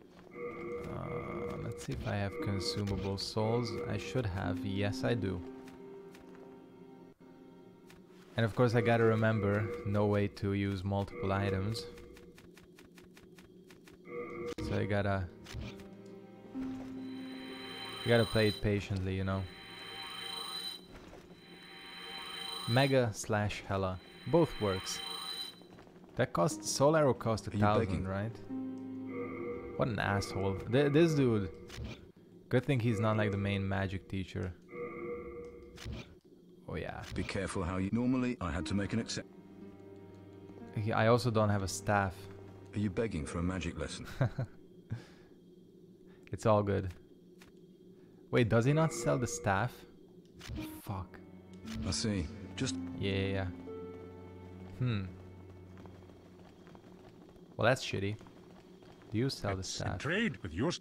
Speaker 1: let's see if I have consumable souls. I should have. Yes, I do. And of course I gotta remember, no way to use multiple items. So you gotta play it patiently, you know. Mega / hella. Both works. That cost... Soul Arrow cost 1,000, right? What an asshole. This dude. Good thing he's not like the main magic teacher. Oh yeah.
Speaker 11: Be careful how you... Normally, I had to make an exception.
Speaker 1: I also don't have a staff.
Speaker 11: Are you begging for a magic lesson?
Speaker 1: It's all good. Wait, does he not sell the staff? Fuck.
Speaker 11: I see. Just...
Speaker 1: Yeah. Well, that's shitty. Do you sell the staff?
Speaker 6: Trade with your...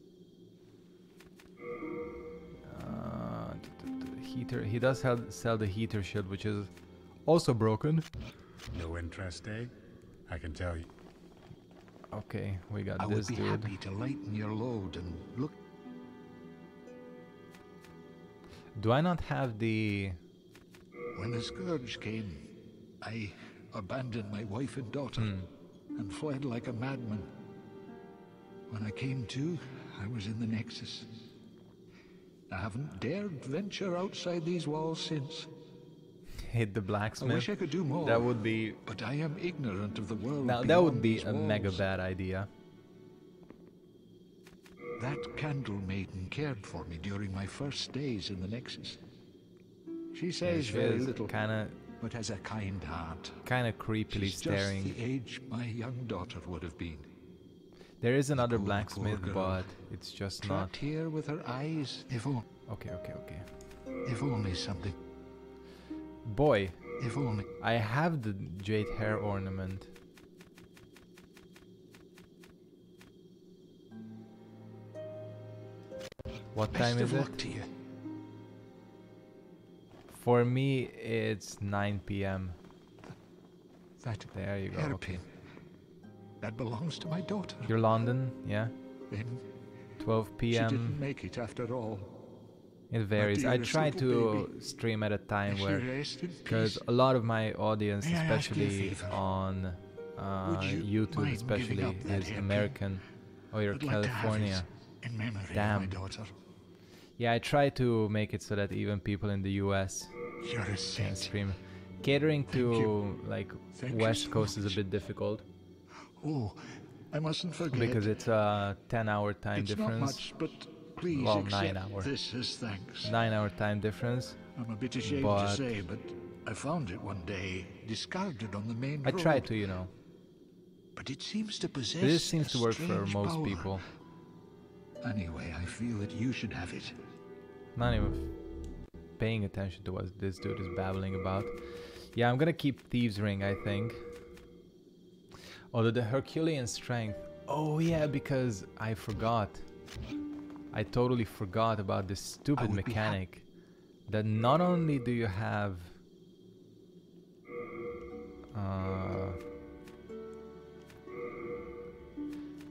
Speaker 1: Heater. He does sell the heater shield, which is also broken.
Speaker 6: No interest, eh? I can tell you.
Speaker 1: Okay, we got
Speaker 5: I
Speaker 1: this
Speaker 5: would be
Speaker 1: dude.
Speaker 5: happy to lighten your load and look.
Speaker 1: Do I not have the...
Speaker 5: When the scourge came, I abandoned my wife and daughter and fled like a madman. When I came to, I was in the Nexus. I haven't dared venture outside these walls since.
Speaker 1: Hit the blacksmith.
Speaker 5: I wish I could do more.
Speaker 1: That would be...
Speaker 5: But I am ignorant of the world.
Speaker 1: Now that would be
Speaker 5: beyond
Speaker 1: a
Speaker 5: these
Speaker 1: mega
Speaker 5: walls.
Speaker 1: bad idea.
Speaker 5: That candle maiden cared for me during my first days in the Nexus. She says very little, but has a kind heart.
Speaker 1: Kind of creepily
Speaker 5: She's
Speaker 1: staring.
Speaker 5: just the age my young daughter would have been.
Speaker 1: There is another blacksmith, but it's just not...
Speaker 5: Trapped here with her eyes. If only.
Speaker 1: Okay.
Speaker 5: If only something.
Speaker 1: Boy,
Speaker 5: If only.
Speaker 1: I have the jade hair ornament. What time is
Speaker 5: Best of
Speaker 1: it?
Speaker 5: luck to you.
Speaker 1: For me, it's 9 p.m.
Speaker 5: That
Speaker 1: There you go.
Speaker 5: hairpin.
Speaker 1: Okay.
Speaker 5: That belongs to my daughter.
Speaker 1: You're London, yeah?
Speaker 5: Then
Speaker 1: 12
Speaker 5: she didn't
Speaker 1: p.m.
Speaker 5: make it after all.
Speaker 1: It varies. I
Speaker 5: dearest
Speaker 1: try
Speaker 5: little
Speaker 1: to stream at a time
Speaker 5: May she
Speaker 1: where,
Speaker 5: rest in
Speaker 1: because
Speaker 5: peace.
Speaker 1: a lot of my audience,
Speaker 5: May I ask you a
Speaker 1: especially
Speaker 5: favor?
Speaker 1: on
Speaker 5: Would you
Speaker 1: YouTube,
Speaker 5: mind
Speaker 1: especially,
Speaker 5: giving up that
Speaker 1: is
Speaker 5: hairpin?
Speaker 1: American or you're
Speaker 5: I'd like to have
Speaker 1: California.
Speaker 5: it in memory of
Speaker 1: Damn.
Speaker 5: my daughter.
Speaker 1: Yeah, I try to make it so that even people in the US
Speaker 5: You're a
Speaker 1: can
Speaker 5: saint.
Speaker 1: stream. Catering
Speaker 5: Thank
Speaker 1: to
Speaker 5: you.
Speaker 1: like
Speaker 5: Thank you
Speaker 1: West
Speaker 5: so
Speaker 1: Coast is a
Speaker 5: much.
Speaker 1: bit difficult
Speaker 5: Oh, I mustn't forget.
Speaker 1: because it's a 10-hour time
Speaker 5: it's
Speaker 1: difference.
Speaker 5: not much, but please
Speaker 1: Well,
Speaker 5: accept
Speaker 1: 9 hour.
Speaker 5: this as thanks.
Speaker 1: 9-hour time difference.
Speaker 5: I'm a bit ashamed
Speaker 1: but
Speaker 5: to say, but I found it one day, discarded on the main
Speaker 1: I
Speaker 5: road.
Speaker 1: try to, you know.
Speaker 5: But it seems to possess
Speaker 1: This seems
Speaker 5: a
Speaker 1: to work for
Speaker 5: strange
Speaker 1: most
Speaker 5: power.
Speaker 1: people.
Speaker 5: Anyway, I feel that you should have it.
Speaker 1: Not even paying attention to what this dude is babbling about. Yeah, I'm gonna keep Thieves' Ring, I think. Although the Herculean Strength... Oh yeah, because I forgot. I totally forgot about this stupid
Speaker 5: would be
Speaker 1: mechanic. That not only do you have...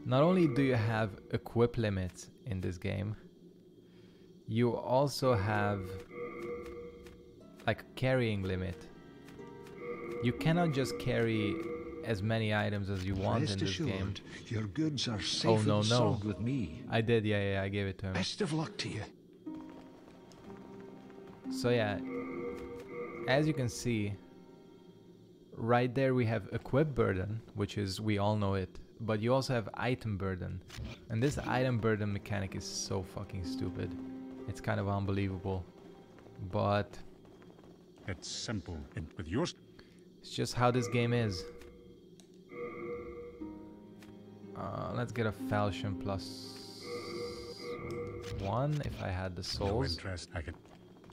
Speaker 1: not only do you have equip limits in this game, you also have like a carrying limit. You cannot just carry as many items as you want in this game.
Speaker 5: Your goods are safe
Speaker 1: Oh no,
Speaker 5: and
Speaker 1: no.
Speaker 5: sound with me.
Speaker 1: I did, yeah, I gave it to him.
Speaker 5: Best of luck to you.
Speaker 1: So yeah, as you can see, right there we have equip burden, which is, we all know it, but you also have item burden. And this item burden mechanic is so fucking stupid. It's kind of unbelievable, but
Speaker 6: it's simple. And with yours,
Speaker 1: it's just how this game is. Let's get a falchion +1 if I had the souls.
Speaker 6: no interest. I can.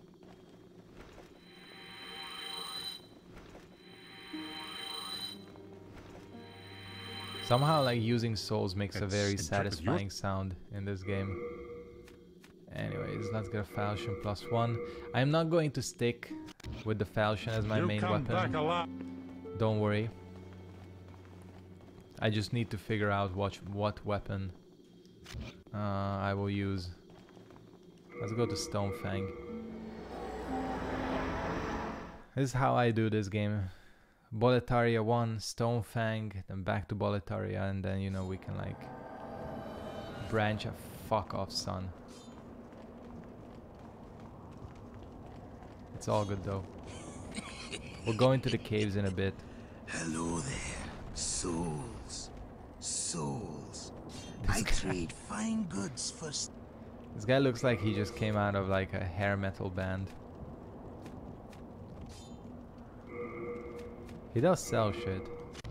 Speaker 1: Somehow, like, using souls makes a very
Speaker 6: It's
Speaker 1: satisfying sound in this game. Anyways, let's get a falchion +1. I'm not going to stick with the falchion as my main weapon. Don't worry. I just need to figure out what weapon I will use. Let's go to Stonefang. This is how I do this game. Boletaria 1, Stonefang, then back to Boletaria, and then, you know, we can like branch a fuck off, son. It's all good though. We'll go into the caves in a bit.
Speaker 9: Hello there, souls. Souls. I trade fine goods for...
Speaker 1: This guy looks like he just came out of like a hair metal band. He does sell shit.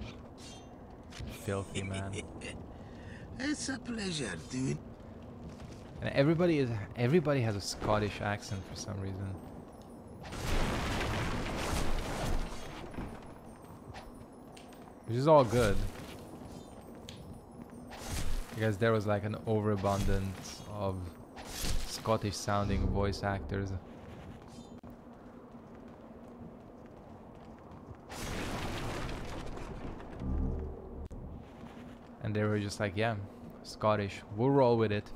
Speaker 1: Filthy man.
Speaker 9: It's a pleasure doing...
Speaker 1: And everybody has a Scottish accent for some reason. Which is all good. Because there was like an overabundance of Scottish sounding voice actors. And they were just like, yeah, Scottish, we'll roll with it.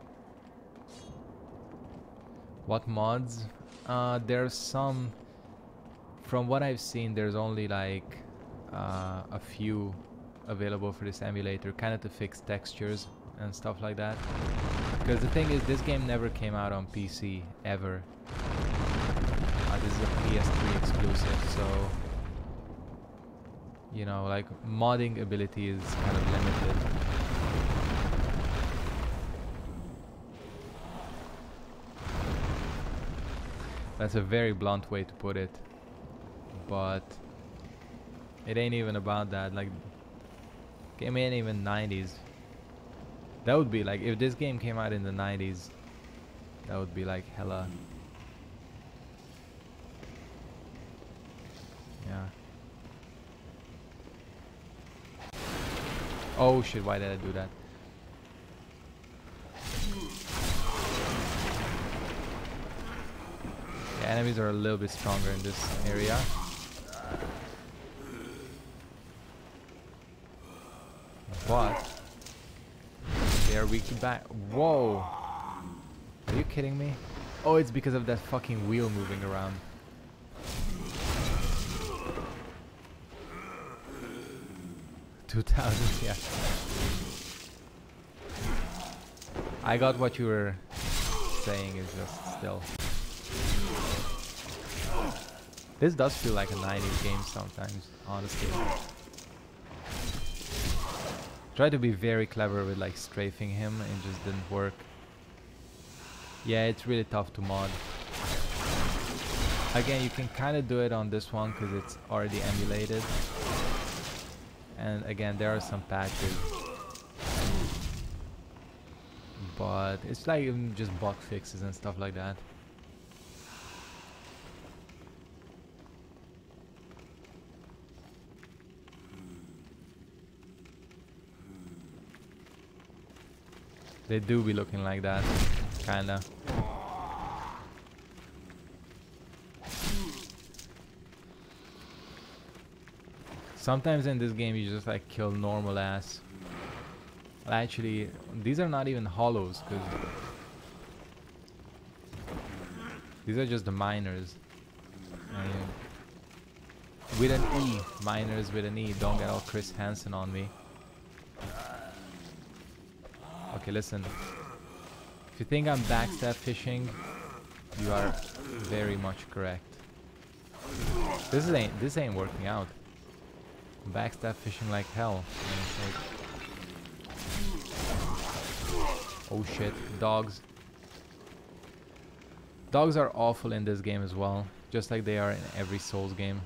Speaker 1: What mods? There's some, from what I've seen, there's only like a few available for this emulator, kind of to fix textures and stuff like that. Because the thing is, this game never came out on PC, ever. This is a PS3 exclusive, so... You know, like, modding ability is kind of limited. That's a very blunt way to put it. But... it ain't even about that, like... Game ain't even 90s. That would be like, if this game came out in the 90s, that would be like hella... Yeah. Oh shit, why did I do that? The enemies are a little bit stronger in this area. But they are weak to back. Whoa! Are you kidding me? Oh, it's because of that fucking wheel moving around. $2,000, yeah. I got what you were saying, is just still. This does feel like a 90s game sometimes, honestly. Tried to be very clever with like strafing him, and it just didn't work. Yeah, it's really tough to mod. Again, you can kind of do it on this one because it's already emulated. And again, there are some patches. But it's like just bug fixes and stuff like that. They do be looking like that, kinda. Sometimes in this game you just like kill normal ass Actually, these are not even hollows, because these are just the miners. And with an E, miners with an E. Don't get all Chris Hansen on me. Okay, listen. If you think I'm backstab fishing, you are very much correct. This ain't working out. Backstab fishing like hell. Oh shit, dogs. Dogs are awful in this game as well, just like they are in every Souls game.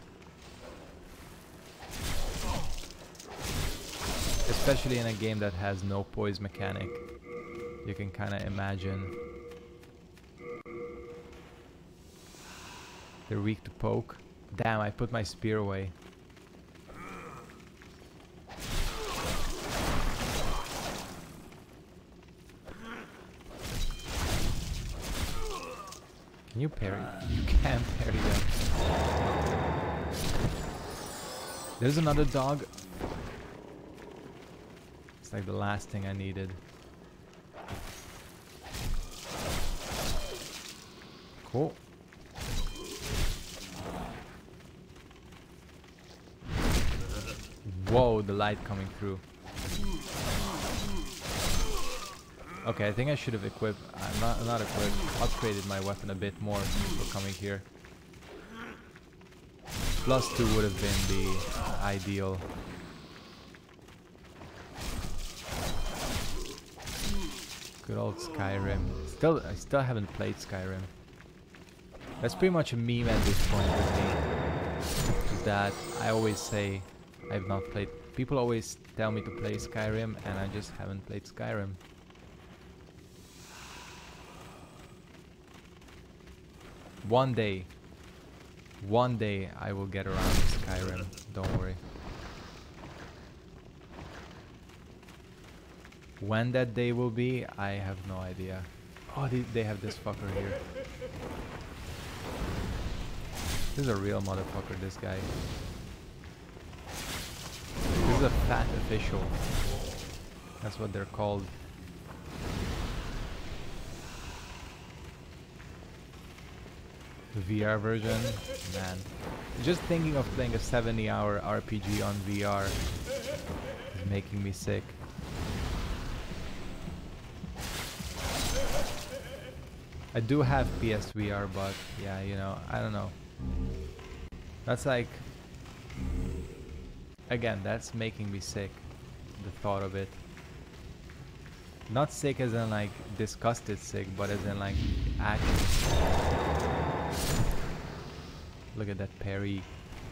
Speaker 1: Especially in a game that has no poise mechanic. You can kind of imagine. They're weak to poke. Damn, I put my spear away. Can you parry? You can't parry them. There's another dog. It's like the last thing I needed. Cool. Whoa, the light coming through. Okay, I think I should have equipped. I'm not equipped. Upgraded my weapon a bit more before coming here. +2 would have been the ideal. Good old Skyrim. I still haven't played Skyrim. That's pretty much a meme at this point with me. Is that I always say I've not played. People always tell me to play Skyrim, and I just haven't played Skyrim. One day I will get around to Skyrim. Don't worry. When that day will be, I have no idea. Oh, they have this fucker here. This is a real motherfucker, this guy. This is a fat official. That's what they're called. The VR version, man. Just thinking of playing a 70-hour RPG on VR is making me sick. I do have PSVR, but yeah, you know, I don't know. That's like, again, that's making me sick, the thought of it. Not sick as in like disgusted sick, but as in like action. Look at that parry.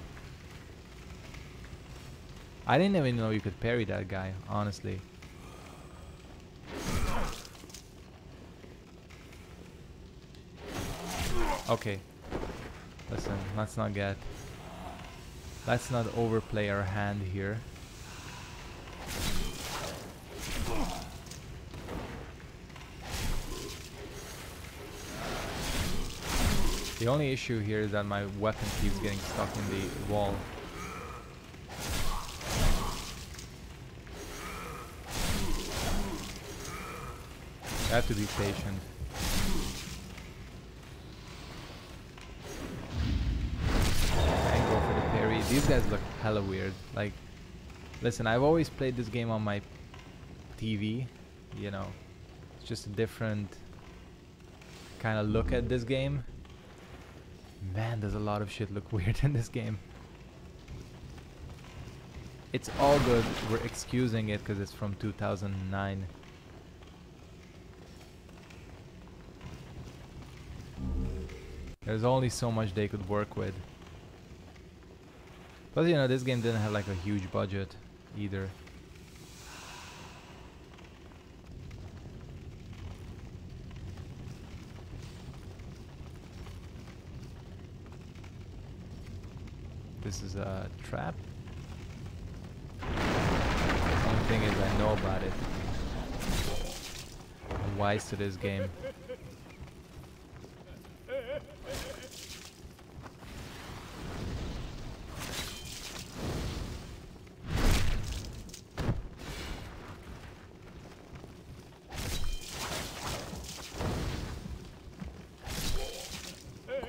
Speaker 1: I didn't even know you could parry that guy, honestly. Okay. Listen, let's not overplay our hand here. The only issue here is that my weapon keeps getting stuck in the wall. I have to be patient. And go for the parry. These guys look hella weird. Like, listen, I've always played this game on my TV. You know, it's just a different kind of look at this game. Man, does a lot of shit look weird in this game. It's all good. We're excusing it because it's from 2009. There's only so much they could work with. Plus, you know, this game didn't have like a huge budget either. This is a trap. Only thing is I know about it. I'm wise to this game.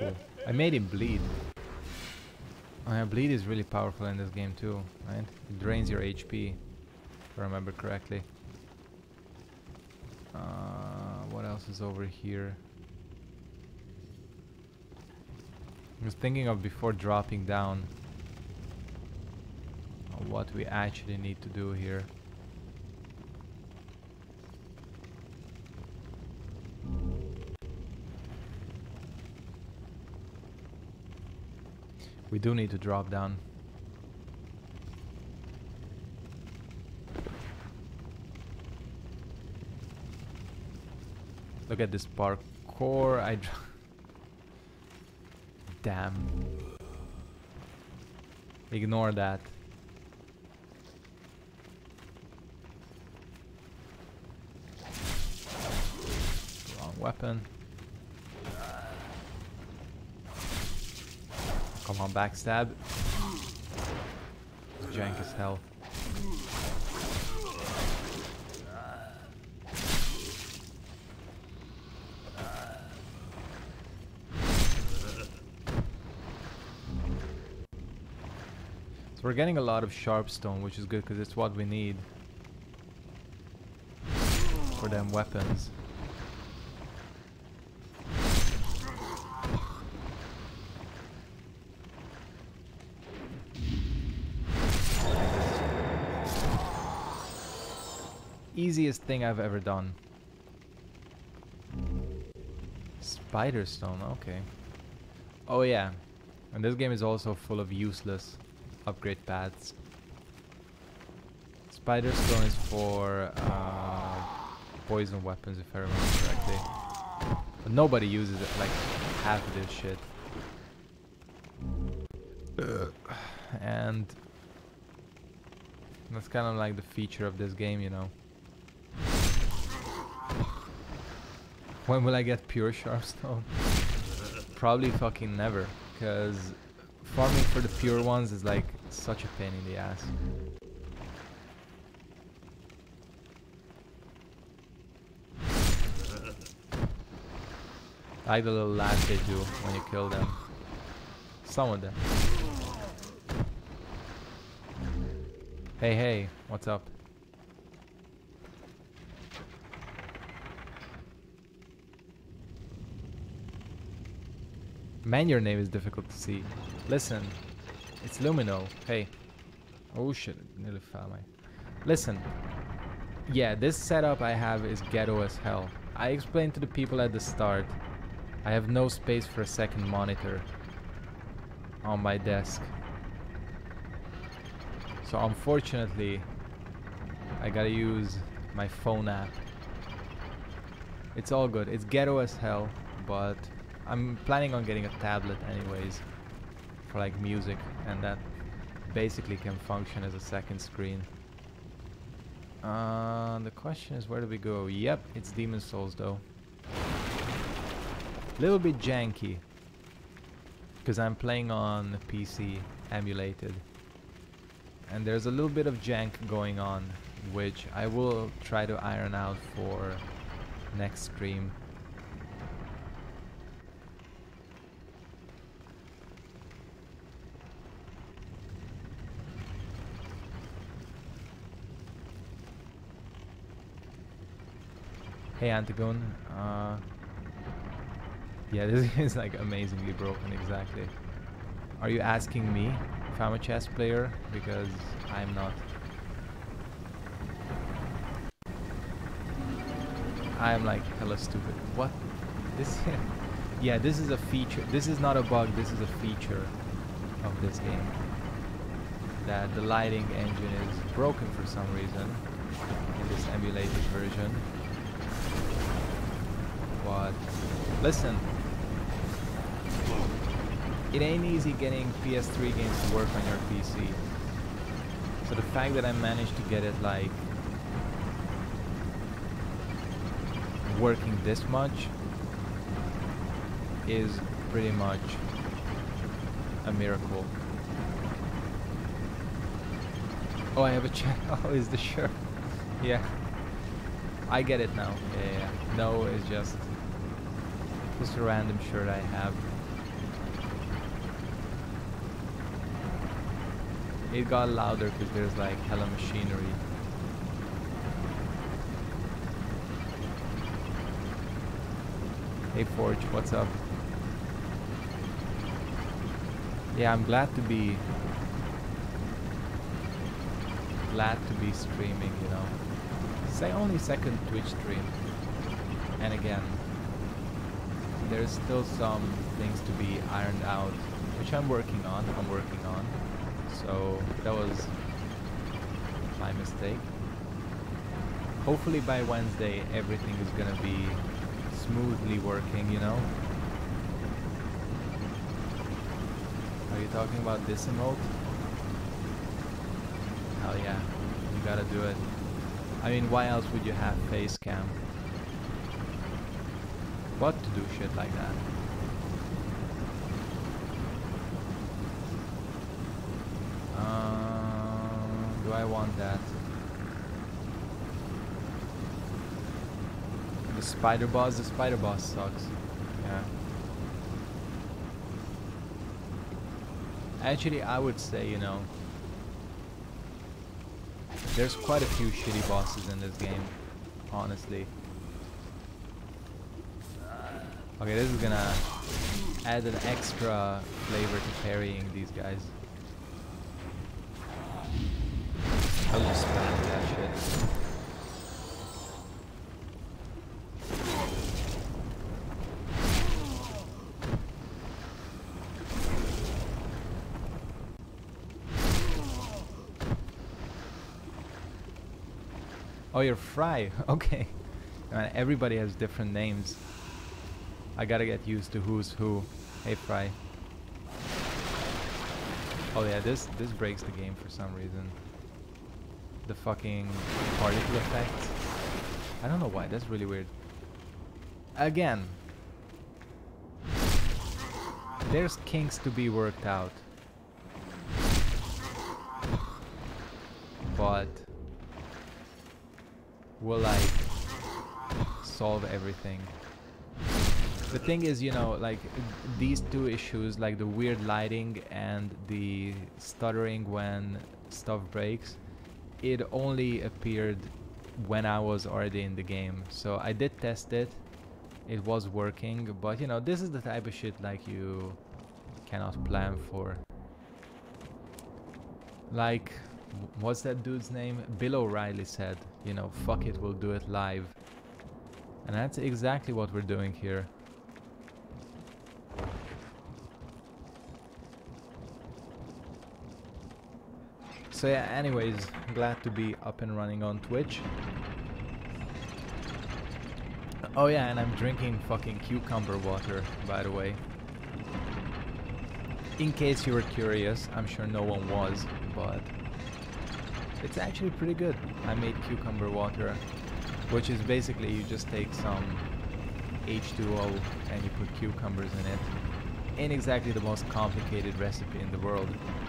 Speaker 1: cool. I made him bleed. Oh yeah, bleed is really powerful in this game too, right? It drains your HP, if I remember correctly. What else is over here? I was thinking of before dropping down what we actually need to do here. We do need to drop down. Look at this parkour. Damn. Ignore that. Wrong weapon. Come on, backstab. Jank as hell. So we're getting a lot of sharp stone, which is good because it's what we need for them weapons. Easiest thing I've ever done. Spider stone, okay. Oh yeah, and this game is also full of useless upgrade paths. Spider stone is for poison weapons, if I remember correctly. But nobody uses it, like half of this shit. And that's kind of like the feature of this game, you know. When will I get pure sharpstone? Probably fucking never, because farming for the pure ones is like such a pain in the ass. I like the little laugh they do when you kill them. Some of them. Hey, hey, what's up? Man, your name is difficult to see. Listen, it's Lumino. Hey. Oh shit, it nearly fell my... Listen. Yeah, this setup I have is ghetto as hell. I explained to the people at the start. I have no space for a second monitor on my desk. So unfortunately, I gotta use my phone app. It's all good. It's ghetto as hell, but I'm planning on getting a tablet anyways for like music, and that basically can function as a second screen. The question is, where do we go? Yep, it's Demon Souls though. Little bit janky because I'm playing on PC emulated, and there's a little bit of jank going on, which I will try to iron out for next stream. Hey Antigone, yeah, this is like amazingly broken, exactly. Are you asking me if I'm a chess player? Because I'm not. I'm like hella stupid. What? This? Yeah, this is a feature. This is not a bug, this is a feature of this game. That the lighting engine is broken for some reason in this emulated version. But listen, it ain't easy getting PS3 games to work on your PC. So the fact that I managed to get it like working this much is pretty much a miracle. Oh, I have a channel. Oh, is the shirt? Yeah, I get it now. Yeah. No, it's just a random shirt I have. it got louder because there's like hella machinery. Hey Forge, what's up? Yeah, I'm glad to be streaming, you know. Say only second Twitch stream. And again, there's still some things to be ironed out, which I'm working on. So that was my mistake. Hopefully by Wednesday everything is gonna be smoothly working, you know. Are you talking about this emote? Hell yeah, you gotta do it. I mean, why else would you have face cam? What to do shit like that? Do I want that? The spider boss sucks. Yeah. Actually, I would say, you know, there's quite a few shitty bosses in this game, honestly. Okay, this is gonna add an extra flavor to parrying these guys. I'll just spam that shit. Oh, you're Fry. Okay. Man, everybody has different names. I gotta get used to who's who. Hey, Fry. Oh yeah, this breaks the game for some reason. The fucking particle effect. I don't know why. That's really weird. Again, there's kinks to be worked out. But will like solve everything. The thing is, you know, like these two issues, like the weird lighting and the stuttering when stuff breaks, it only appeared when I was already in the game. So I did test it, it was working, but you know, this is the type of shit like you cannot plan for. Like, what's that dude's name? Bill O'Reilly said, you know, fuck it, we'll do it live. And that's exactly what we're doing here. So yeah, anyways, glad to be up and running on Twitch. Oh yeah, and I'm drinking fucking cucumber water, by the way. In case you were curious, I'm sure no one was, but it's actually pretty good. I made cucumber water, which is basically you just take some H2O and you put cucumbers in it. Ain't exactly the most complicated recipe in the world.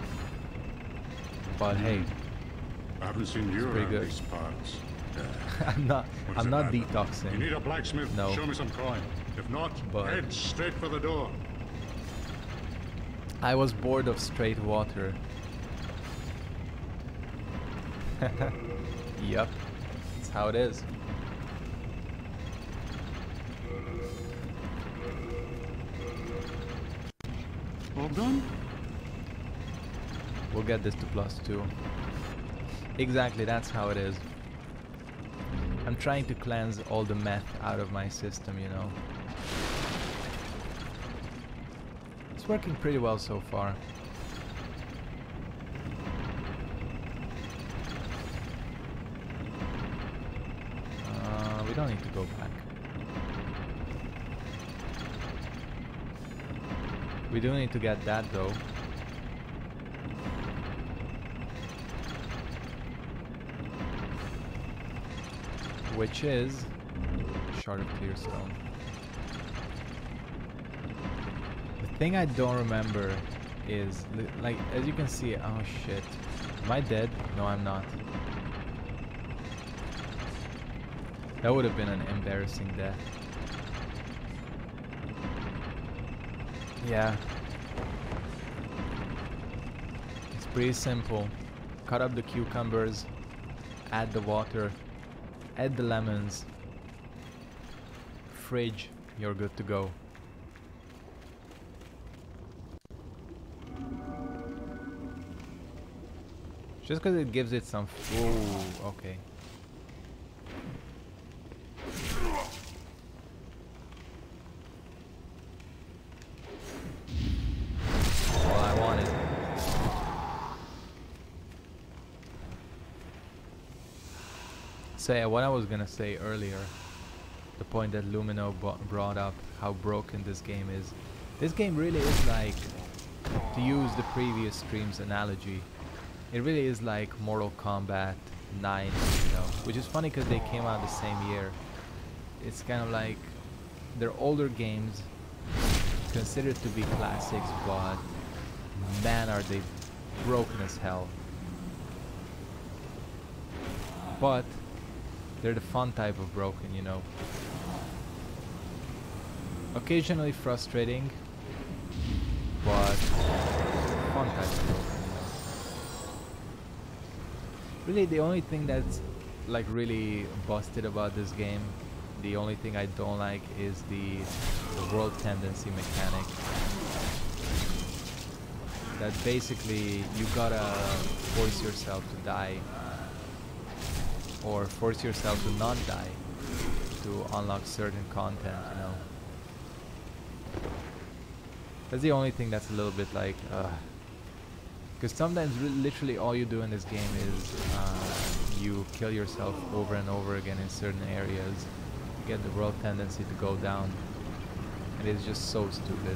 Speaker 1: But hey,
Speaker 6: I haven't seen you
Speaker 1: pretty
Speaker 6: around
Speaker 1: good.
Speaker 6: these parts.
Speaker 1: I'm not detoxing.
Speaker 6: You need a blacksmith?
Speaker 1: No.
Speaker 6: Show me some coin. If not,
Speaker 1: But
Speaker 6: head straight for the door.
Speaker 1: I was bored of straight water. Yep, that's how it is.
Speaker 6: All done?
Speaker 1: We'll get this to +2. Exactly, that's how it is. I'm trying to cleanse all the meth out of my system, you know. It's working pretty well so far. We don't need to go back. We do need to get that though. Which is Shard of Clear Stone. The thing I don't remember is, like, as you can see, oh shit. Am I dead? No, I'm not. That would have been an embarrassing death. Yeah. It's Pretty simple. Cut up the cucumbers, add the water, add the lemons, fridge, you're good to go. Just because it gives it some... Ooh, okay. All I wanted. So yeah, what I was gonna say earlier, the point that Lumino brought up, how broken this game is. This game really is like, to use the previous stream's analogy, it really is like Mortal Kombat 9, you know, which is funny because they came out the same year. It's kind of like, they're older games, considered to be classics, but man are they broken as hell. But they're the fun type of broken, you know. Occasionally frustrating, but fun type of broken. Really, the only thing that's like really busted about this game, the only thing I don't like is the world tendency mechanic. That basically you gotta force yourself to die, or force yourself to not die to unlock certain content, you know. That's the only thing that's a little bit like, because sometimes literally all you do in this game is you kill yourself over and over again in certain areas to get the world tendency to go down, and it's just so stupid.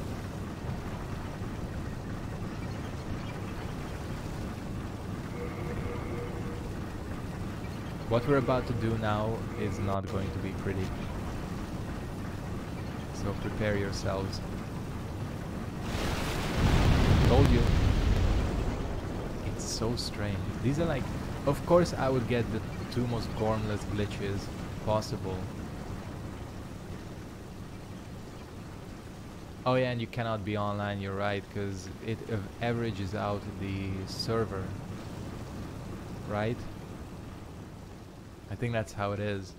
Speaker 1: What we're about to do now is not going to be pretty, so prepare yourselves. Told you. It's so strange. These are like, of course I would get the two most gormless glitches possible. Oh yeah, and you cannot be online, you're right, because it averages out the server, right? I think that's how it is.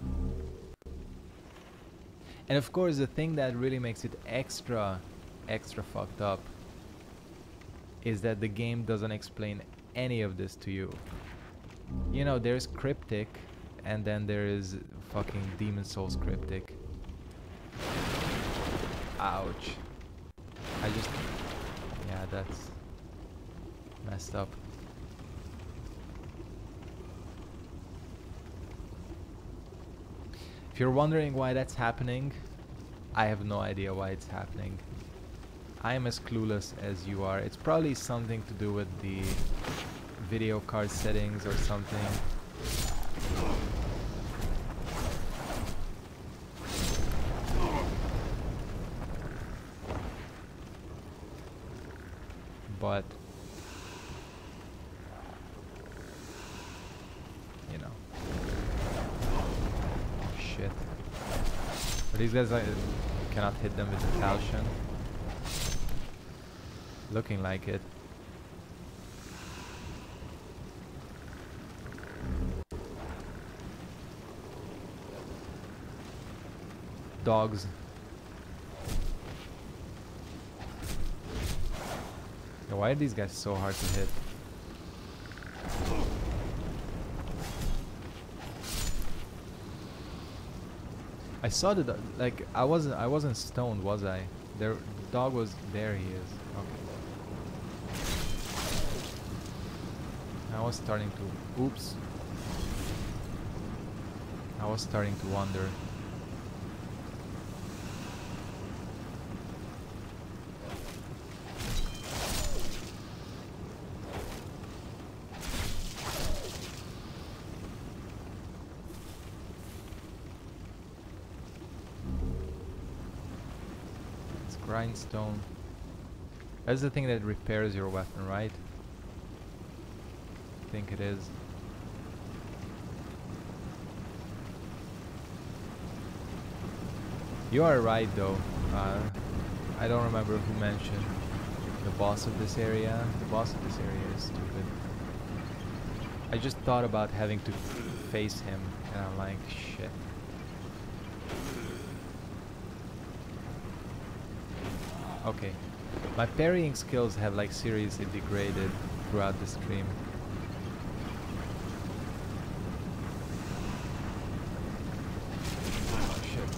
Speaker 1: And of course the thing that really makes it extra fucked up is that the game doesn't explain any of this to you. You know, there's cryptic, and then there is fucking Demon Souls cryptic. Ouch. Yeah, that's messed up. If you're wondering why that's happening, I have no idea why it's happening. I am as clueless as you are. It's probably something to do with the video card settings or something. But you know, shit. But these guys, cannot hit them with the falchion. Looking like it. Dogs. Yeah, why are these guys so hard to hit? I saw the dog, like I wasn't stoned, was I? The dog was there. He is. Okay. I was starting to... Oops. I was starting to wonder. It's grindstone. That's the thing that repairs your weapon, right? I think it is. You are right though. I don't remember who mentioned The boss of this area. The boss of this area is stupid. I just thought about having to face him, and I'm like, shit. Okay. My parrying skills have like seriously degraded throughout the stream. Oh shit.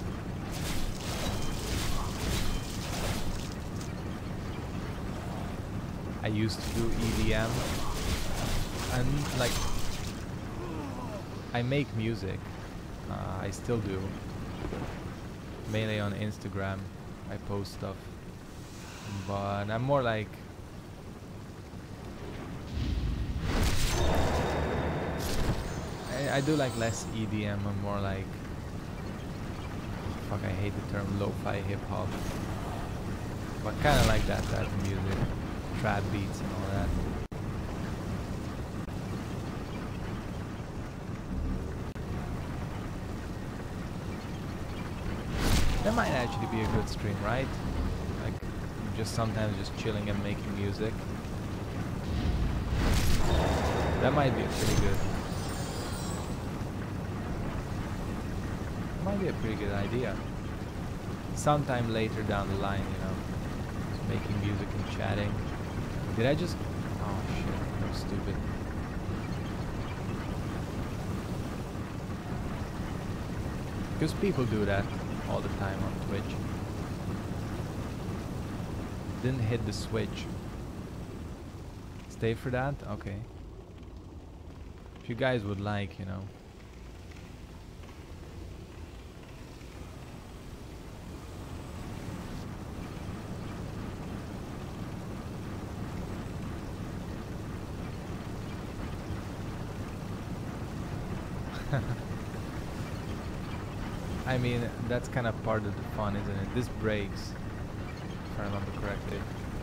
Speaker 1: I used to do EDM and like I make music. I still do. Mainly on Instagram. I post stuff. But I'm more like I do like less EDM. I'm more like, fuck, I hate the term lo-fi hip-hop, but kind of like that type of music, trap beats and all that. That might actually be a good stream, right? Like, just sometimes just chilling and making music. That might be pretty good. Might be a pretty good idea. Sometime later down the line, you know, just making music and chatting. Did I just... oh shit, I'm stupid. Because people do that all the time on Twitch. Didn't hit the switch. Stay for that? Okay. If you guys would like, you know. I mean, that's kind of part of the fun, isn't it? This breaks, if I remember correctly.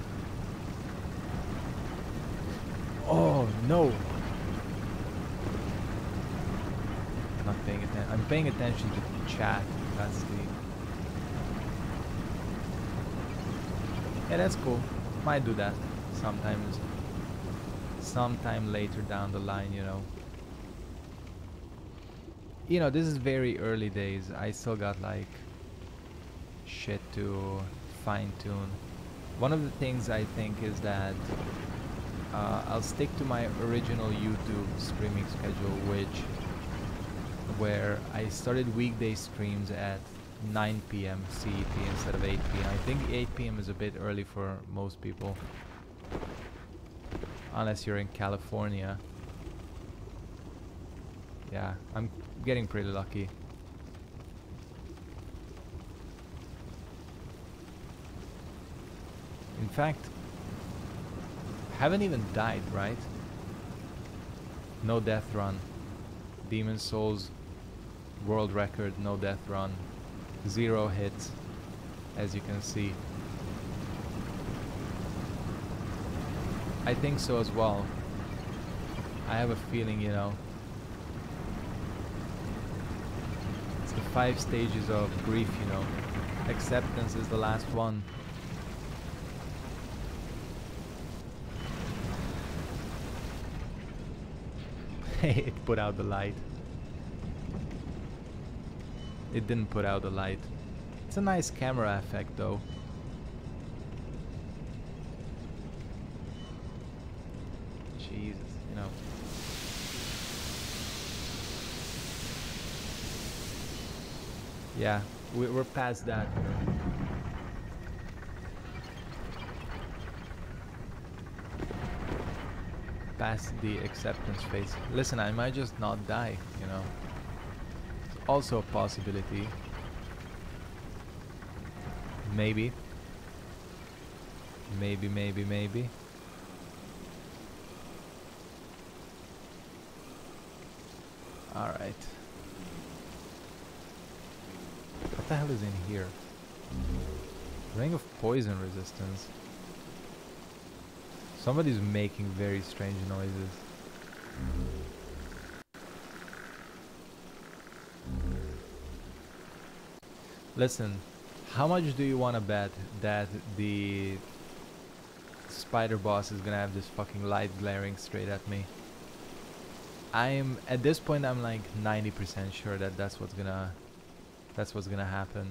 Speaker 1: Oh, no! I'm not paying attention. I'm paying attention to the chat. That's the... yeah, that's cool. Might do that sometimes. Sometime later down the line, you know. You know, this is very early days. I still got like shit to fine tune. One of the things I think is that I'll stick to my original YouTube streaming schedule, where I started weekday streams at 9 p.m. CET instead of 8 p.m. I think 8 p.m. is a bit early for most people, unless you're in California. Yeah, I'm getting pretty lucky. In fact, haven't even died, right? No death run. Demon Souls world record, no death run. 0 hits, as you can see. I think so as well. I have a feeling, you know, it's the 5 stages of grief, you know. Acceptance is the last one. It put out the light. It didn't put out the light. It's a nice camera effect though. Jesus, you know. Yeah, we're past that. Past the acceptance phase. Listen, I might just not die, you know. It's also a possibility. Maybe. Maybe. Alright. What the hell is in here? Ring of poison resistance. Somebody's making very strange noises. Listen, how much do you want to bet that the spider boss is gonna have this fucking light glaring straight at me. At this point I'm like 90% sure that that's what's gonna happen.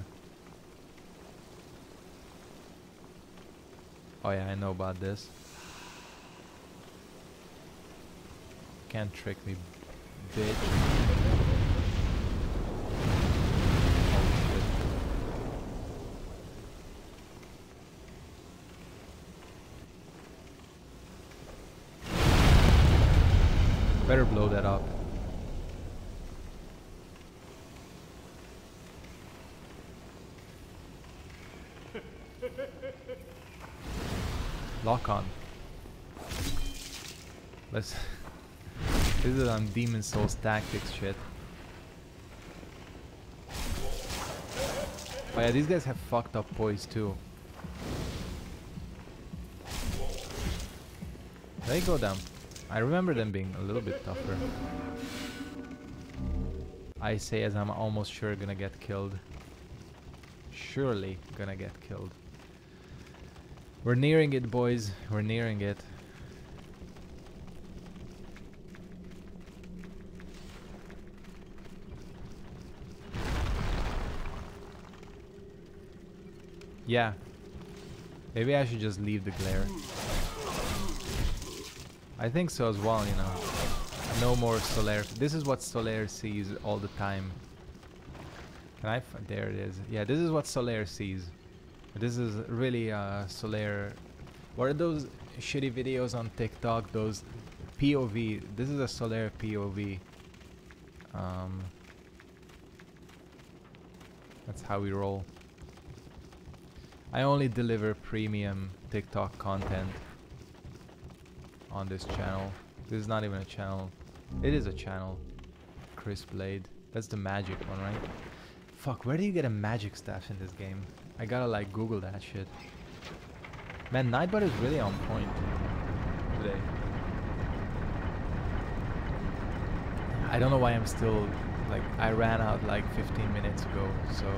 Speaker 1: Oh yeah, I know about this. Can't trick me, bitch. Better blow that up. Lock on. Let's. This is Demon Souls tactics shit. Oh yeah, these guys have fucked up poise too. They go down. I remember them being a little bit tougher. I say as I'm almost sure gonna get killed. Surely gonna get killed. We're nearing it, boys. We're nearing it. Yeah. Maybe I should just leave the glare. I think so as well, you know. No more Solaire. This is what Solaire sees all the time. Can I there it is. Yeah, this is what Solaire sees. This is really Solaire. What are those shitty videos on TikTok? Those POV. This is a Solaire POV. That's how we roll. I only deliver premium TikTok content on this channel. This is not even a channel. It is a channel. Chris Blade. That's the magic one, right? Fuck, where do you get a magic staff in this game? I gotta like Google that shit. Man, Nightbot is really on point today. I don't know why I'm still like, I ran out like 15 minutes ago, so.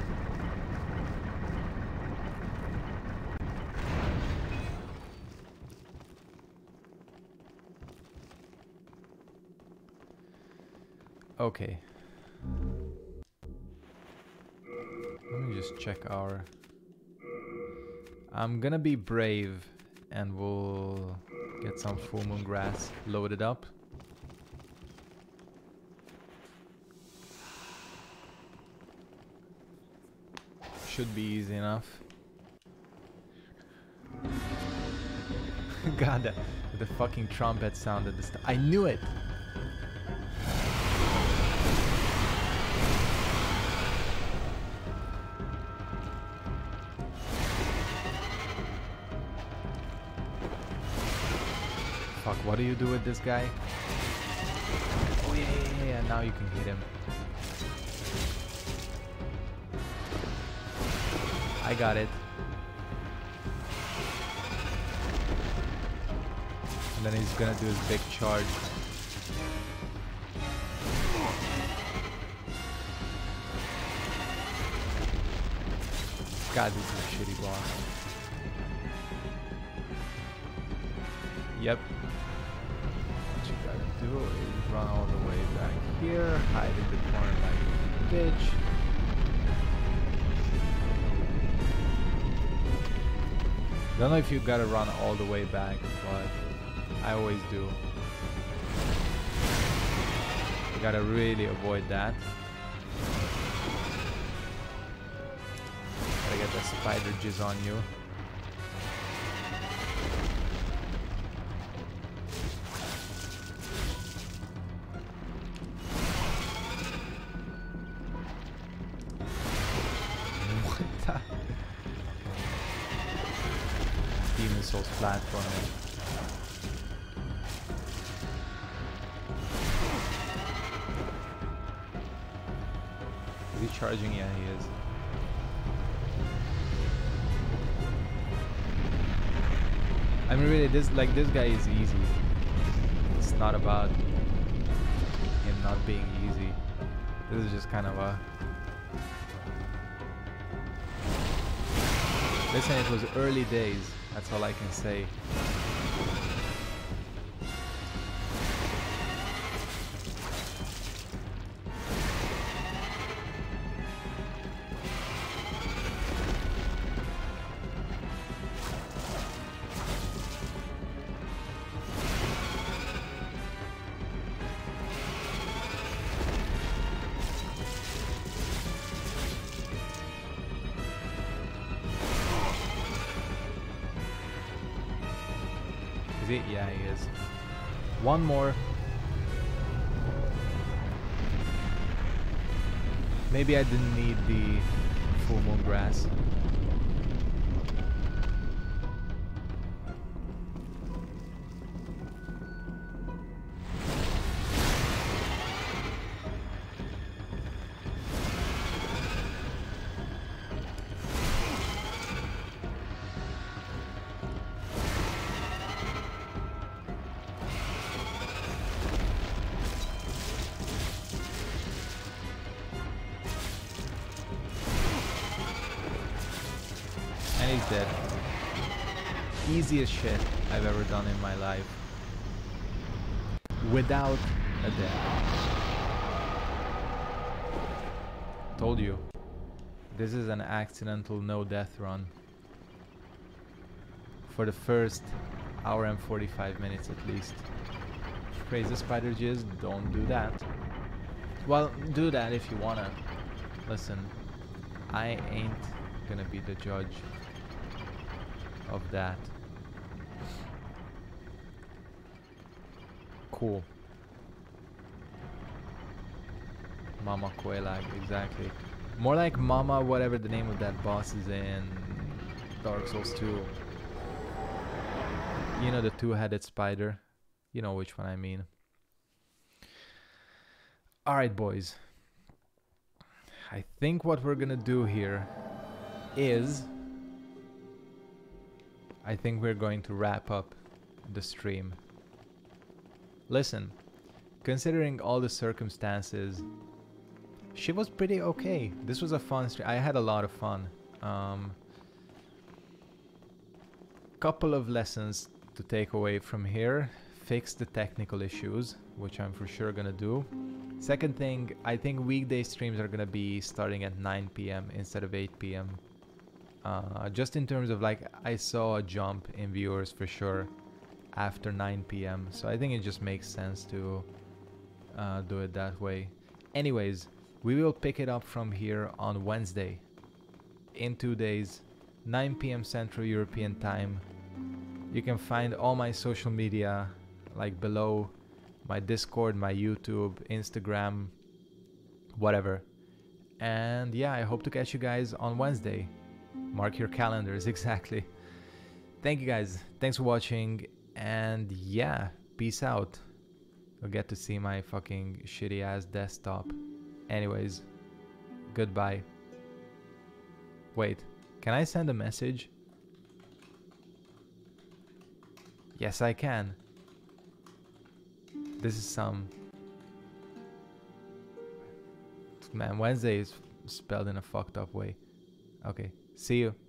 Speaker 1: Okay. Let me just check our... I'm gonna be brave and we'll get some full moon grass loaded up. Should be easy enough. God, the fucking trumpet sounded this time. I knew it! Fuck, what do you do with this guy? Oh yeah, now you can hit him. I got it. And then he's gonna do his big charge. God, this is a shitty boss. Yep. What you gotta do is run all the way back here, hide in the corner like a bitch. Don't know if you gotta run all the way back, but I always do. You gotta really avoid that. Gotta get the spider jizz on you. Demon Souls platforming. Is he charging? Yeah, he is. I mean, really, this guy is easy. It's not about him not being easy. This is just kind of a... Listen, it was early days. That's all I can say. Is he? Yeah, he is. One more. Maybe I didn't need the full moon grass. And he's dead. Easiest shit I've ever done in my life. Without a death. Told you. This is an accidental no death run. For the first hour and 45 minutes at least. Praise the spider jizz, don't do that. Well, do that if you wanna. Listen, I ain't gonna be the judge of that. Cool. Mama Quelaag, exactly. More like Mama, whatever the name of that boss is in Dark Souls 2. You know, the two-headed spider. You know which one I mean. Alright, boys. I think what we're gonna do here is... I think we're going to wrap up the stream. Listen, considering all the circumstances, she was pretty okay. This was a fun stream. I had a lot of fun. Couple of lessons to take away from here. Fix the technical issues, which I'm for sure gonna do. Second thing, I think weekday streams are gonna be starting at 9 p.m. instead of 8 p.m. Just in terms of, like, I saw a jump in viewers for sure after 9 p.m. So I think it just makes sense to do it that way. Anyways, we will pick it up from here on Wednesday. In 2 days, 9 p.m. Central European Time. You can find all my social media, like, below. My Discord, my YouTube, Instagram, whatever. And yeah, I hope to catch you guys on Wednesday. Mark your calendars, exactly. Thank you guys. Thanks for watching. And yeah, peace out. You'll get to see my fucking shitty ass desktop. Anyways, goodbye. Wait, can I send a message? Yes, I can. This is some... Man, Wednesday is spelled in a fucked up way. Okay, see you.